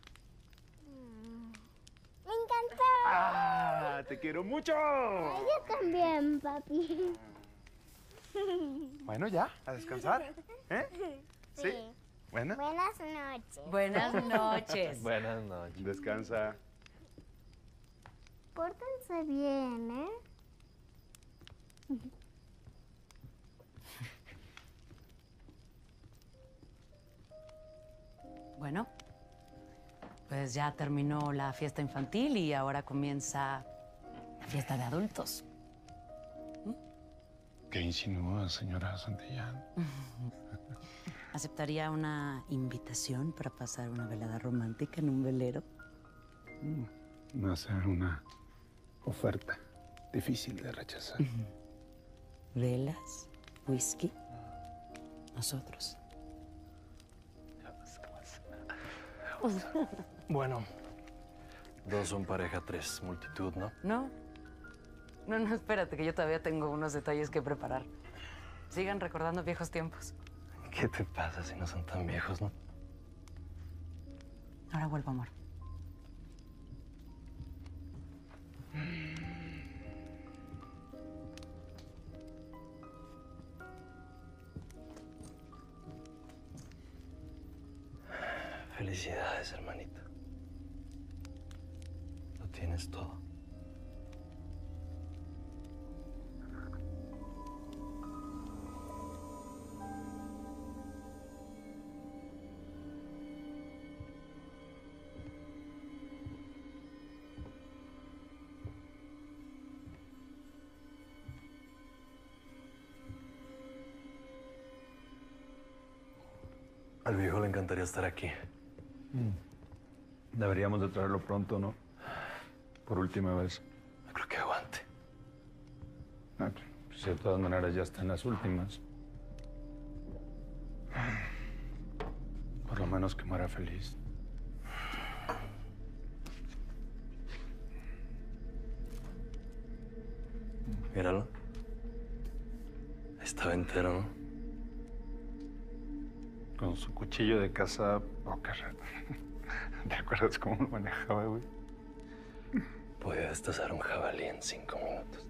[SPEAKER 2] Me encantó.
[SPEAKER 11] ¡Ah! ¡Te quiero mucho!
[SPEAKER 2] Yo también, papi.
[SPEAKER 3] Bueno, ya, a descansar. ¿Eh? ¿Sí? Bueno.
[SPEAKER 2] Buenas noches.
[SPEAKER 10] Buenas noches.
[SPEAKER 12] Buenas noches.
[SPEAKER 3] Descansa.
[SPEAKER 2] Pórtense bien, ¿eh?
[SPEAKER 10] Bueno, pues ya terminó la fiesta infantil y ahora comienza la fiesta de adultos.
[SPEAKER 3] ¿Qué insinúa, señora Santillán?
[SPEAKER 10] ¿Aceptaría una invitación para pasar una velada romántica en un velero?
[SPEAKER 3] Va a ser una oferta difícil de rechazar.
[SPEAKER 10] Velas, whisky, nosotros.
[SPEAKER 12] Bueno, 2 son pareja, 3 multitud, ¿no?
[SPEAKER 10] No, espérate, que yo todavía tengo unos detalles que preparar. Sigan recordando viejos tiempos.
[SPEAKER 12] ¿Qué te pasa si no son tan viejos, no?
[SPEAKER 10] Ahora vuelvo, amor.
[SPEAKER 12] Felicidades, hermanita. Lo tienes todo. Al viejo le encantaría estar aquí.
[SPEAKER 3] Deberíamos de traerlo pronto, ¿no? Por última vez.
[SPEAKER 12] No creo que aguante.
[SPEAKER 3] Pues de todas maneras ya está en las últimas. Por lo menos que muera feliz.
[SPEAKER 12] Míralo. Estaba entero, ¿no?
[SPEAKER 3] Con su cuchillo de caza, póker. ¿Te acuerdas cómo lo manejaba, güey?
[SPEAKER 12] Podía destazar un jabalí en 5 minutos.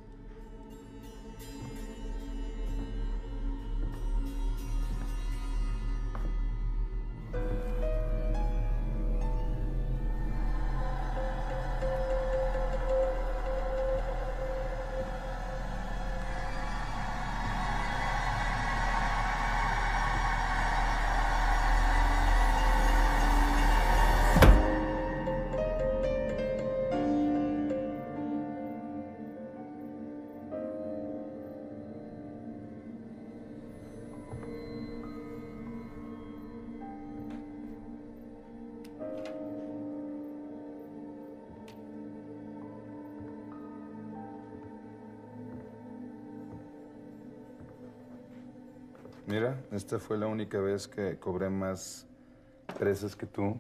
[SPEAKER 3] Mira, esta fue la única vez que cobré más presas que tú.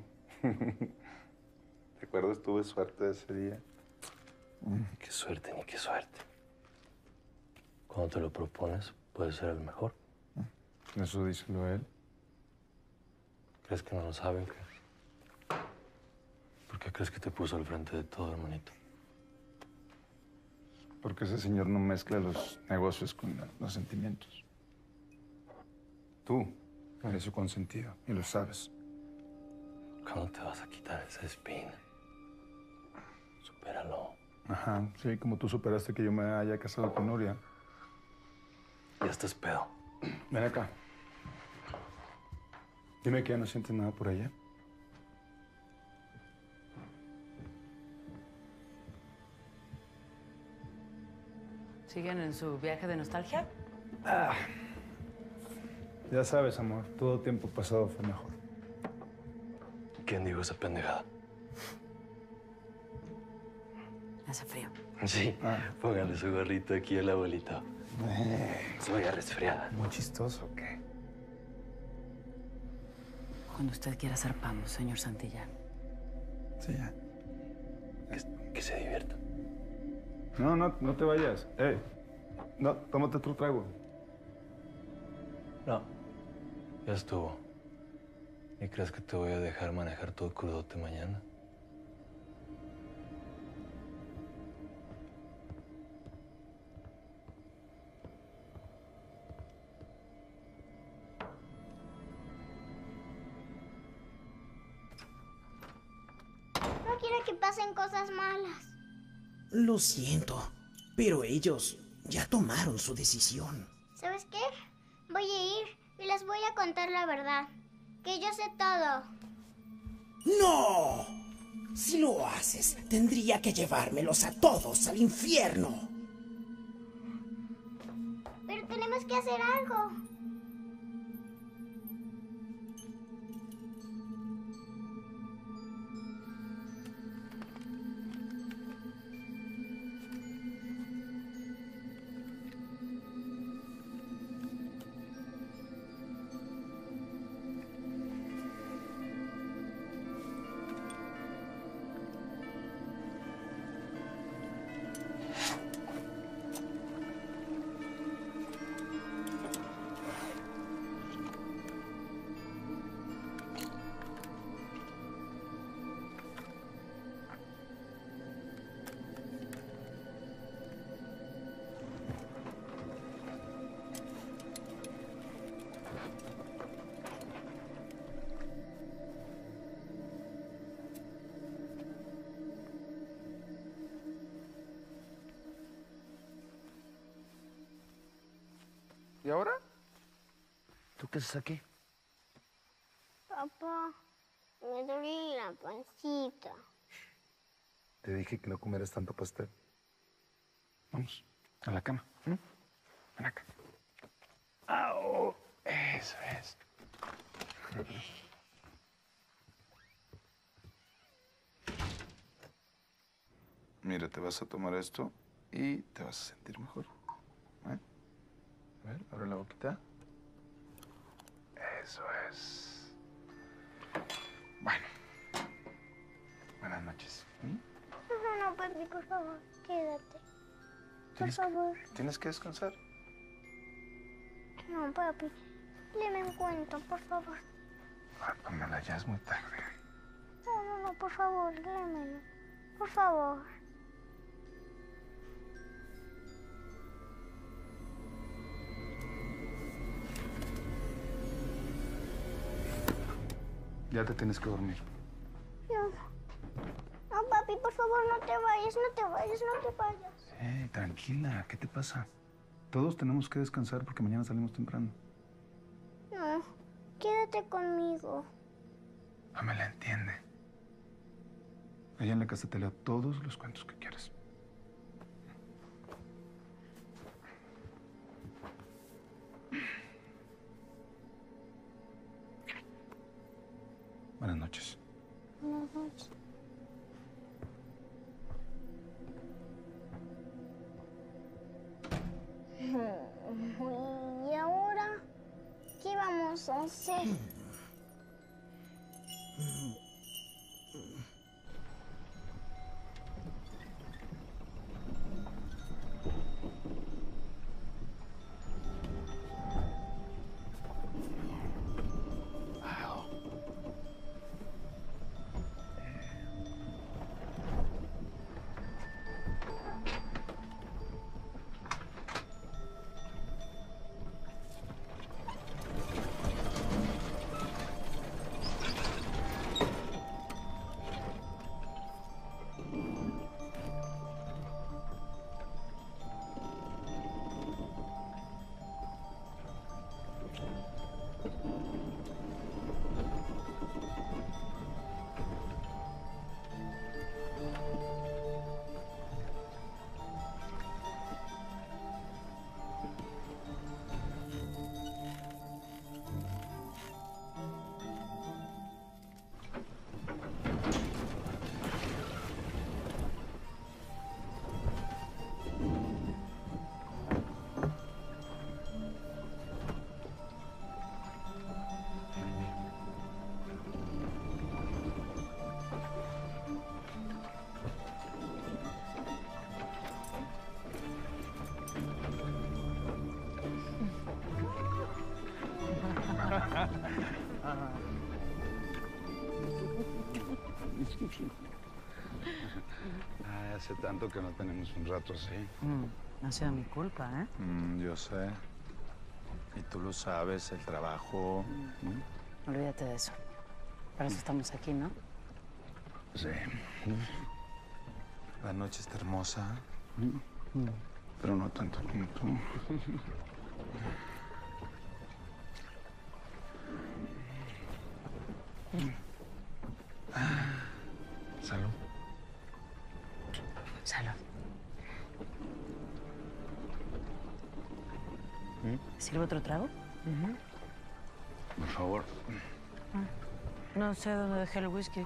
[SPEAKER 3] ¿Te acuerdas? Tuve suerte ese día.
[SPEAKER 12] Qué suerte, ni qué suerte. Cuando te lo propones, puede ser el mejor.
[SPEAKER 3] Eso díselo a él.
[SPEAKER 12] ¿Crees que no lo sabe o qué? ¿Por qué crees que te puso al frente de todo, hermanito?
[SPEAKER 3] Porque ese señor no mezcla los negocios con los sentimientos. Tú eres su consentido y lo sabes.
[SPEAKER 5] ¿Cuándo te vas a quitar esa espina? Supéralo.
[SPEAKER 3] Ajá, sí, como tú superaste que yo me haya casado con Nuria.
[SPEAKER 5] Ya estás pedo.
[SPEAKER 3] Ven acá. Dime que ya no sientes nada por ella.
[SPEAKER 10] ¿Siguen en su viaje de nostalgia?
[SPEAKER 3] Ya sabes, amor, todo tiempo pasado fue mejor.
[SPEAKER 5] ¿Quién dijo esa pendejada?
[SPEAKER 10] Hace frío.
[SPEAKER 5] Sí, póngale su gorrito aquí al abuelito. Se vaya resfriada.
[SPEAKER 3] Muy chistoso, ¿o qué?
[SPEAKER 10] Cuando usted quiera zarpamos, señor Santillán.
[SPEAKER 3] Sí, ya.
[SPEAKER 5] Que se divierta.
[SPEAKER 3] No te vayas. No, tómate otro trago.
[SPEAKER 5] No, ya estuvo. ¿Y crees que te voy a dejar manejar todo crudote mañana?
[SPEAKER 2] No quiero que pasen cosas malas.
[SPEAKER 9] Lo siento, pero ellos ya tomaron su decisión.
[SPEAKER 2] ¿Sabes qué? Voy a ir y les voy a contar la verdad. Que yo sé todo.
[SPEAKER 9] ¡No! Si lo haces, tendría que llevármelos a todos al infierno.
[SPEAKER 2] Pero tenemos que hacer algo.
[SPEAKER 7] ¿Y ahora?
[SPEAKER 9] ¿Tú qué haces aquí?
[SPEAKER 2] Papá, me duele la pancita.
[SPEAKER 3] Te dije que no comieras tanto pastel. Vamos, a la cama. Ven acá. ¡Au! Eso es. Mira, te vas a tomar esto y te vas a sentir mejor. ¿Eh? A ver, abre la boquita. Eso es. Bueno. Buenas noches.
[SPEAKER 2] No, papi, por favor, quédate. Por favor.
[SPEAKER 3] ¿Tienes que descansar?
[SPEAKER 2] No, papi, léeme un cuento, por favor.
[SPEAKER 3] Pamela, ya es muy tarde.
[SPEAKER 2] No, por favor, léemelo. Por favor.
[SPEAKER 3] Ya te tienes que dormir.
[SPEAKER 2] No, papi, por favor, no te vayas, no te vayas, no te vayas.
[SPEAKER 3] Tranquila, ¿qué te pasa? Todos tenemos que descansar porque mañana salimos temprano.
[SPEAKER 2] No, quédate conmigo.
[SPEAKER 3] Pamela, entiende. Allá en la casa te leo todos los cuentos que quieras. Buenas noches.
[SPEAKER 2] Buenas noches. ¿Y ahora qué vamos a hacer?
[SPEAKER 3] Ay, hace tanto que no tenemos un rato así.
[SPEAKER 10] No ha sido mi culpa, ¿eh?
[SPEAKER 3] Yo sé. Y tú lo sabes, el trabajo.
[SPEAKER 10] Olvídate de eso. Para eso estamos aquí, ¿no?
[SPEAKER 3] Sí. La noche está hermosa. Pero no tanto como tú. Salud.
[SPEAKER 10] Salud. ¿Sirve otro trago?
[SPEAKER 3] Por favor.
[SPEAKER 10] No sé dónde dejé el whisky.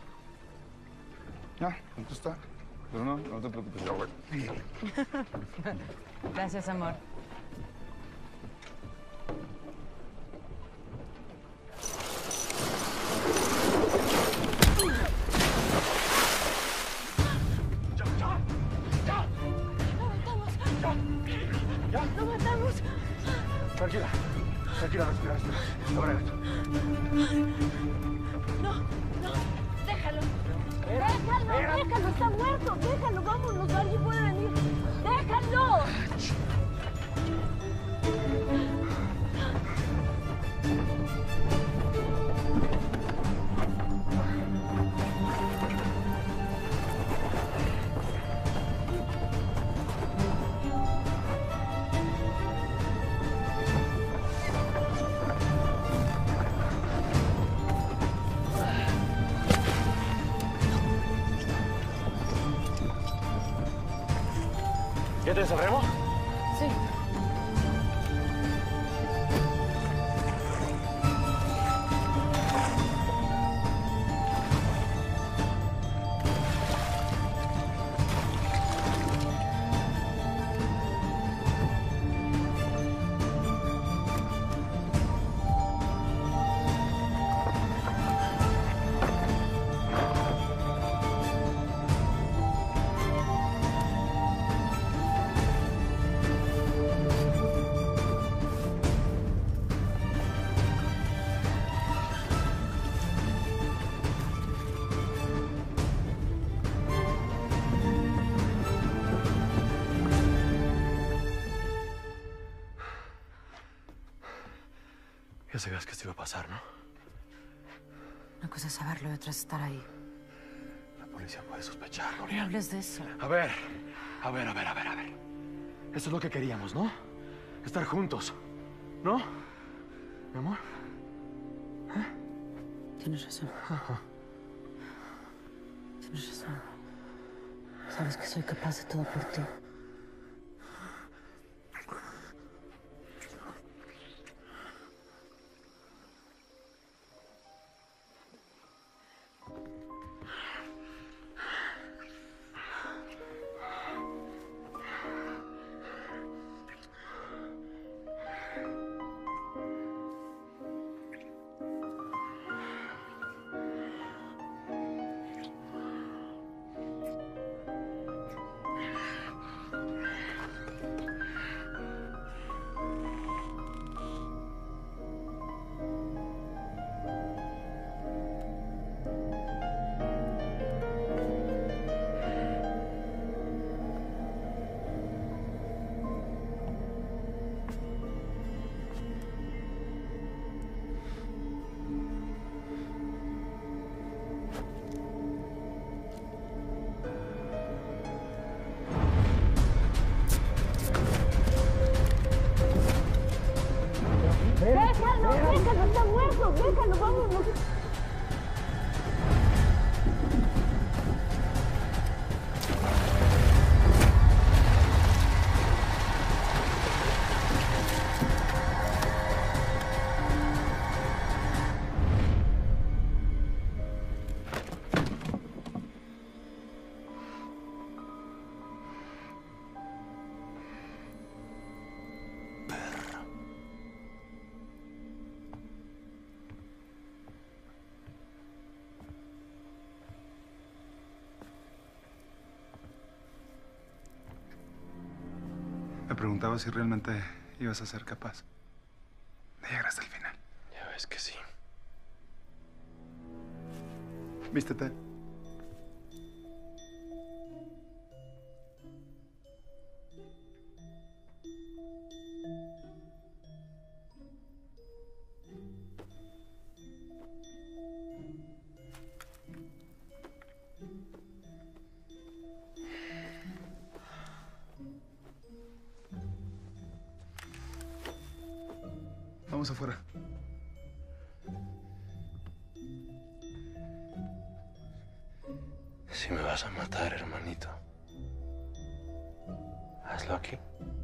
[SPEAKER 3] Ah, ¿dónde está? Pero no te preocupes, ya voy.
[SPEAKER 10] Gracias, amor.
[SPEAKER 6] ¡Lo matamos! Tranquila, respira. Ahora esto.
[SPEAKER 8] No, déjalo. Déjalo, está muerto. Déjalo, vámonos, alguien puede venir. ¡Déjalo!
[SPEAKER 12] ¿Ya te desabremos?
[SPEAKER 10] Sí.
[SPEAKER 12] Ya sabías que esto iba a pasar, ¿no?
[SPEAKER 10] Una cosa es saberlo y otra es estar ahí.
[SPEAKER 12] La policía puede sospechar,
[SPEAKER 10] No
[SPEAKER 12] Nuria.
[SPEAKER 10] hables de eso.
[SPEAKER 12] A ver. Esto es lo que queríamos, ¿no? Estar juntos, ¿no? ¿Mi amor?
[SPEAKER 10] Tienes razón. Tienes razón. Sabes que soy capaz de todo por ti.
[SPEAKER 8] Déjalo, está muerto. Déjalo, vámonos.
[SPEAKER 3] Me preguntaba si realmente ibas a ser capaz de llegar hasta el final.
[SPEAKER 12] Ya ves que sí.
[SPEAKER 3] Vístete. vamos afuera.
[SPEAKER 5] Si me vas a matar, hermanito, hazlo aquí.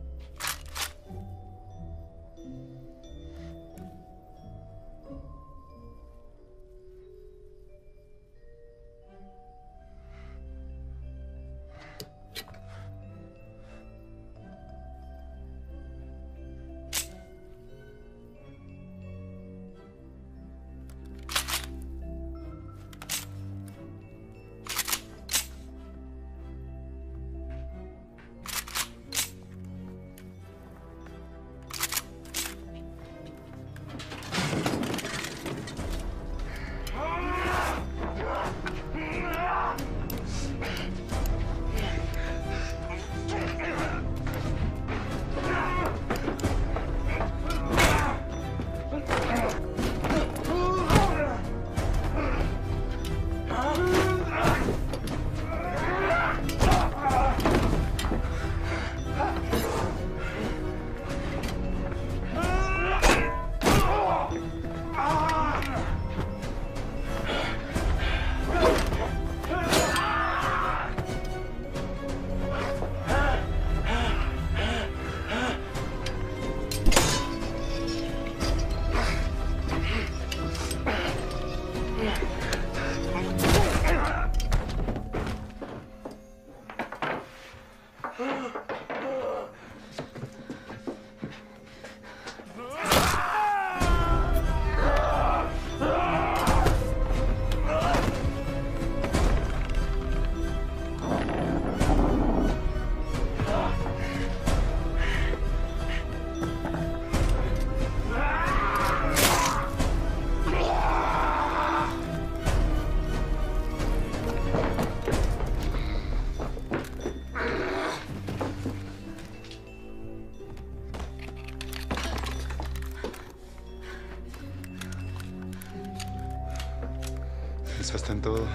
[SPEAKER 3] Pensaste en todo.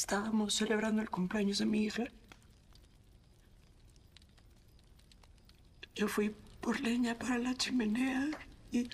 [SPEAKER 13] Estábamos celebrando el cumpleaños de mi hija. Yo fui por leña para la chimenea y...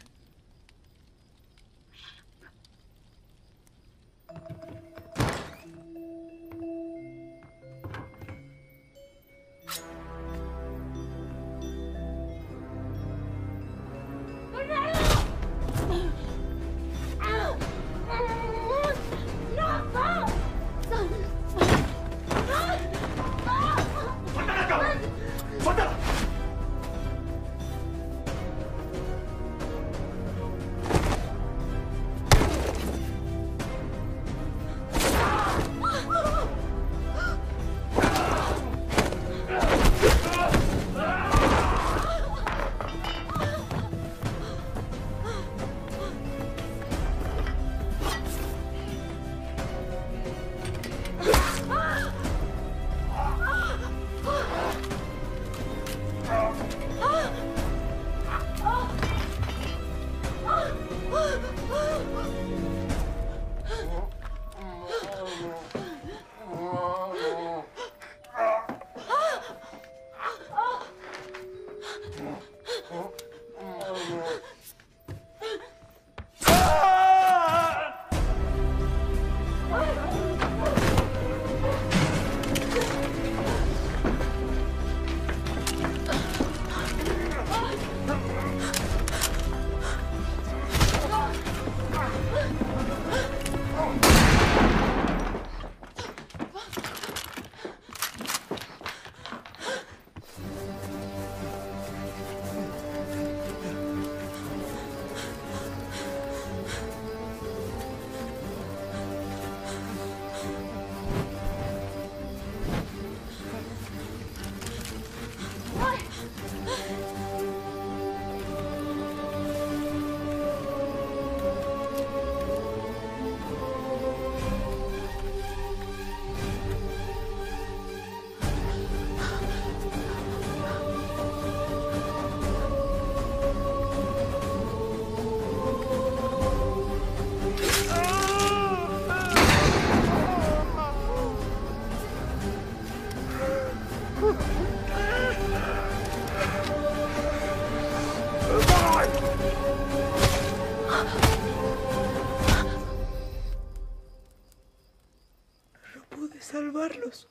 [SPEAKER 13] salvarlos.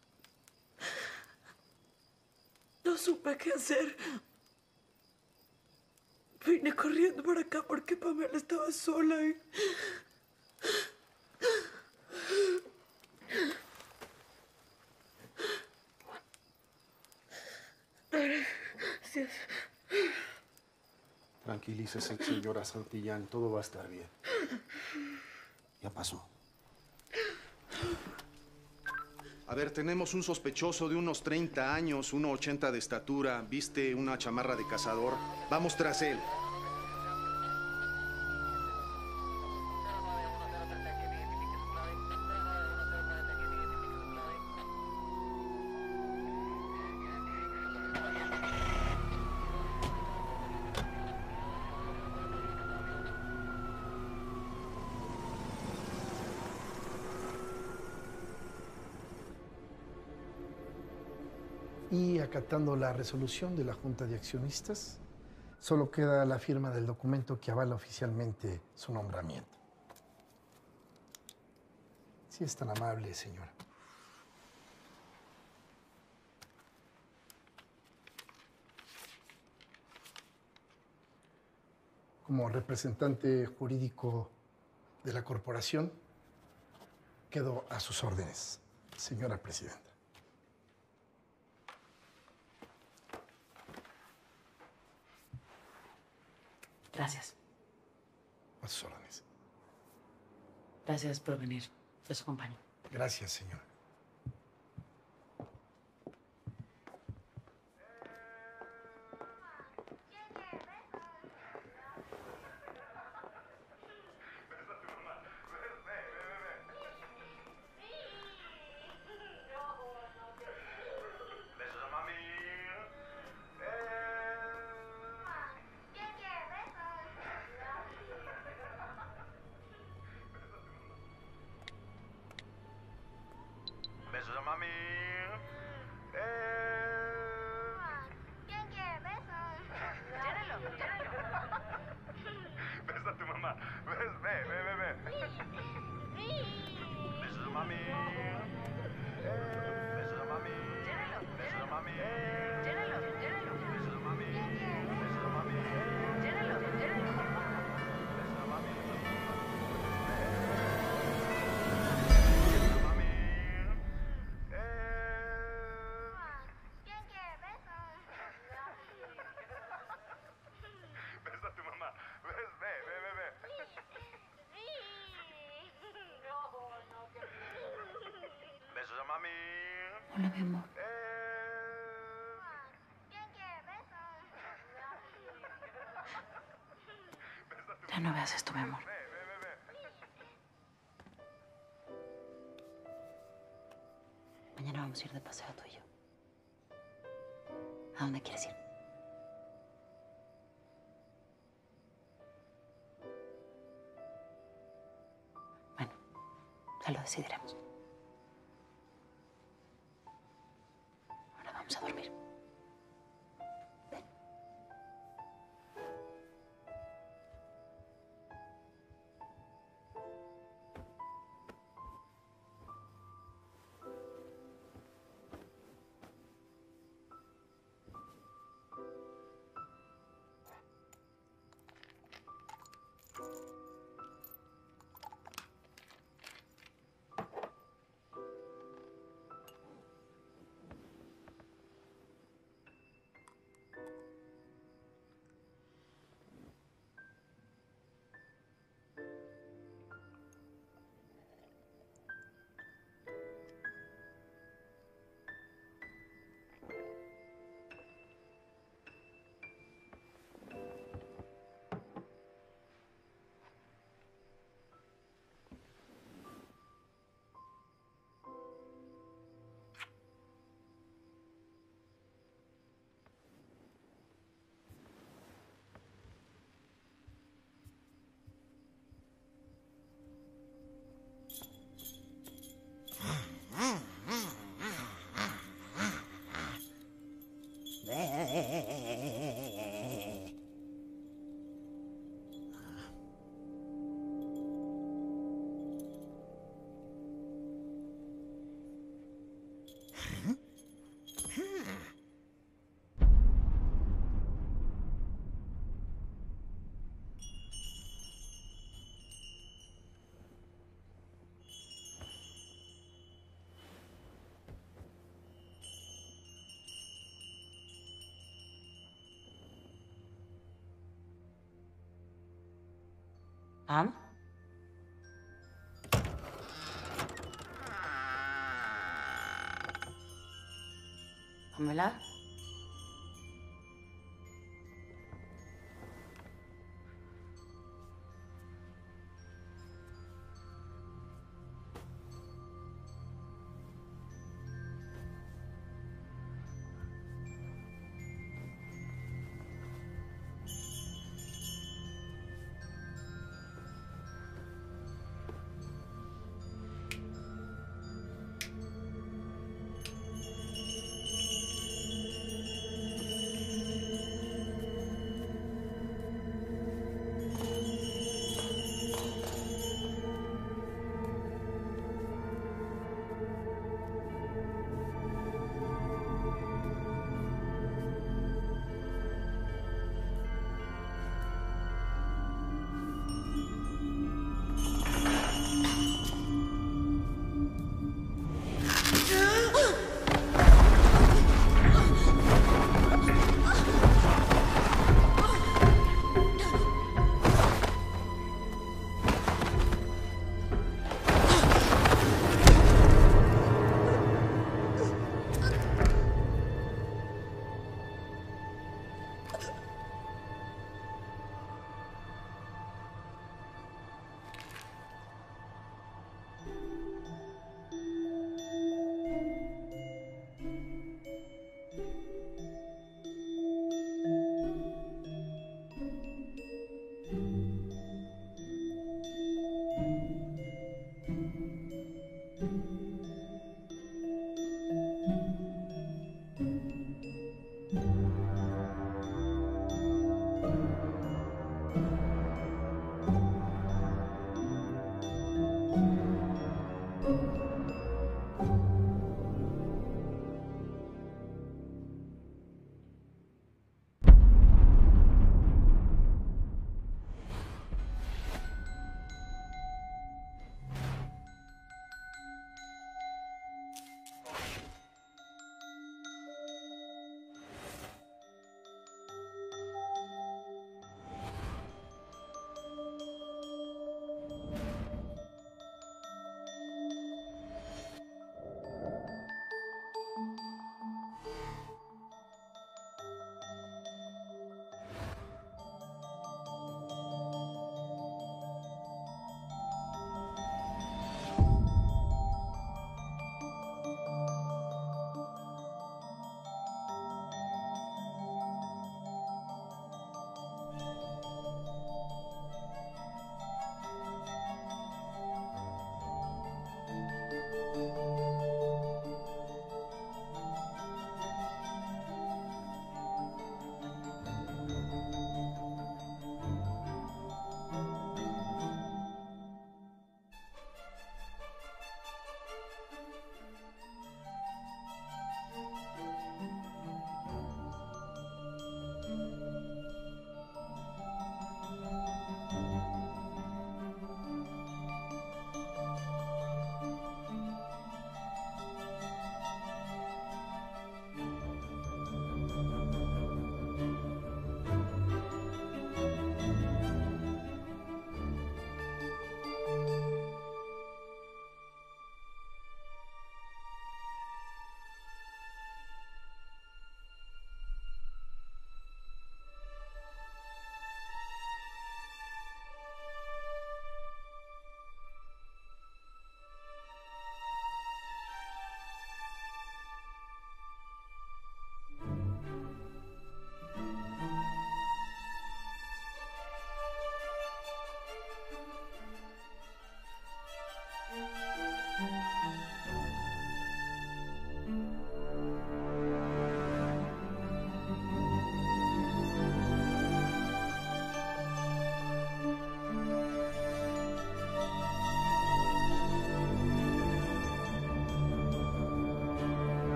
[SPEAKER 13] No supe qué hacer. Vine corriendo para acá porque Pamela estaba sola y... Gracias.
[SPEAKER 14] Tranquilícese, señora Santillán. Todo va a estar bien. Ya pasó. A ver, tenemos un sospechoso de unos 30 años, 1,80 de estatura, viste una chamarra de cazador. Vamos tras él.
[SPEAKER 15] Y acatando la resolución de la Junta de Accionistas, solo queda la firma del documento que avala oficialmente su nombramiento. Si es tan amable, señora. Como representante jurídico de la corporación, quedo a sus órdenes, señora presidenta.
[SPEAKER 10] Gracias.
[SPEAKER 15] A sus órdenes.
[SPEAKER 10] Gracias por venir. Los acompaño.
[SPEAKER 15] Gracias, señora.
[SPEAKER 7] mami.
[SPEAKER 2] ¿Quién quiere besos?
[SPEAKER 7] Besa a tu mamá. Ve. Besos a mami. Besos a mami. Besos a mami. Besos a mami. Besos a mami.
[SPEAKER 2] ¿Quién quiere besos?
[SPEAKER 7] Besa a tu mamá. Ve. Besos a mami.
[SPEAKER 1] Hola, mi amor.
[SPEAKER 2] ¿Quién quiere besos?
[SPEAKER 1] Ya no veas esto, mi amor. Mañana vamos a ir de paseo tú y yo. ¿A dónde quieres ir? Bueno, ya lo decidiremos. Ahora vamos a dormir. ¿Am? ¿Pamela?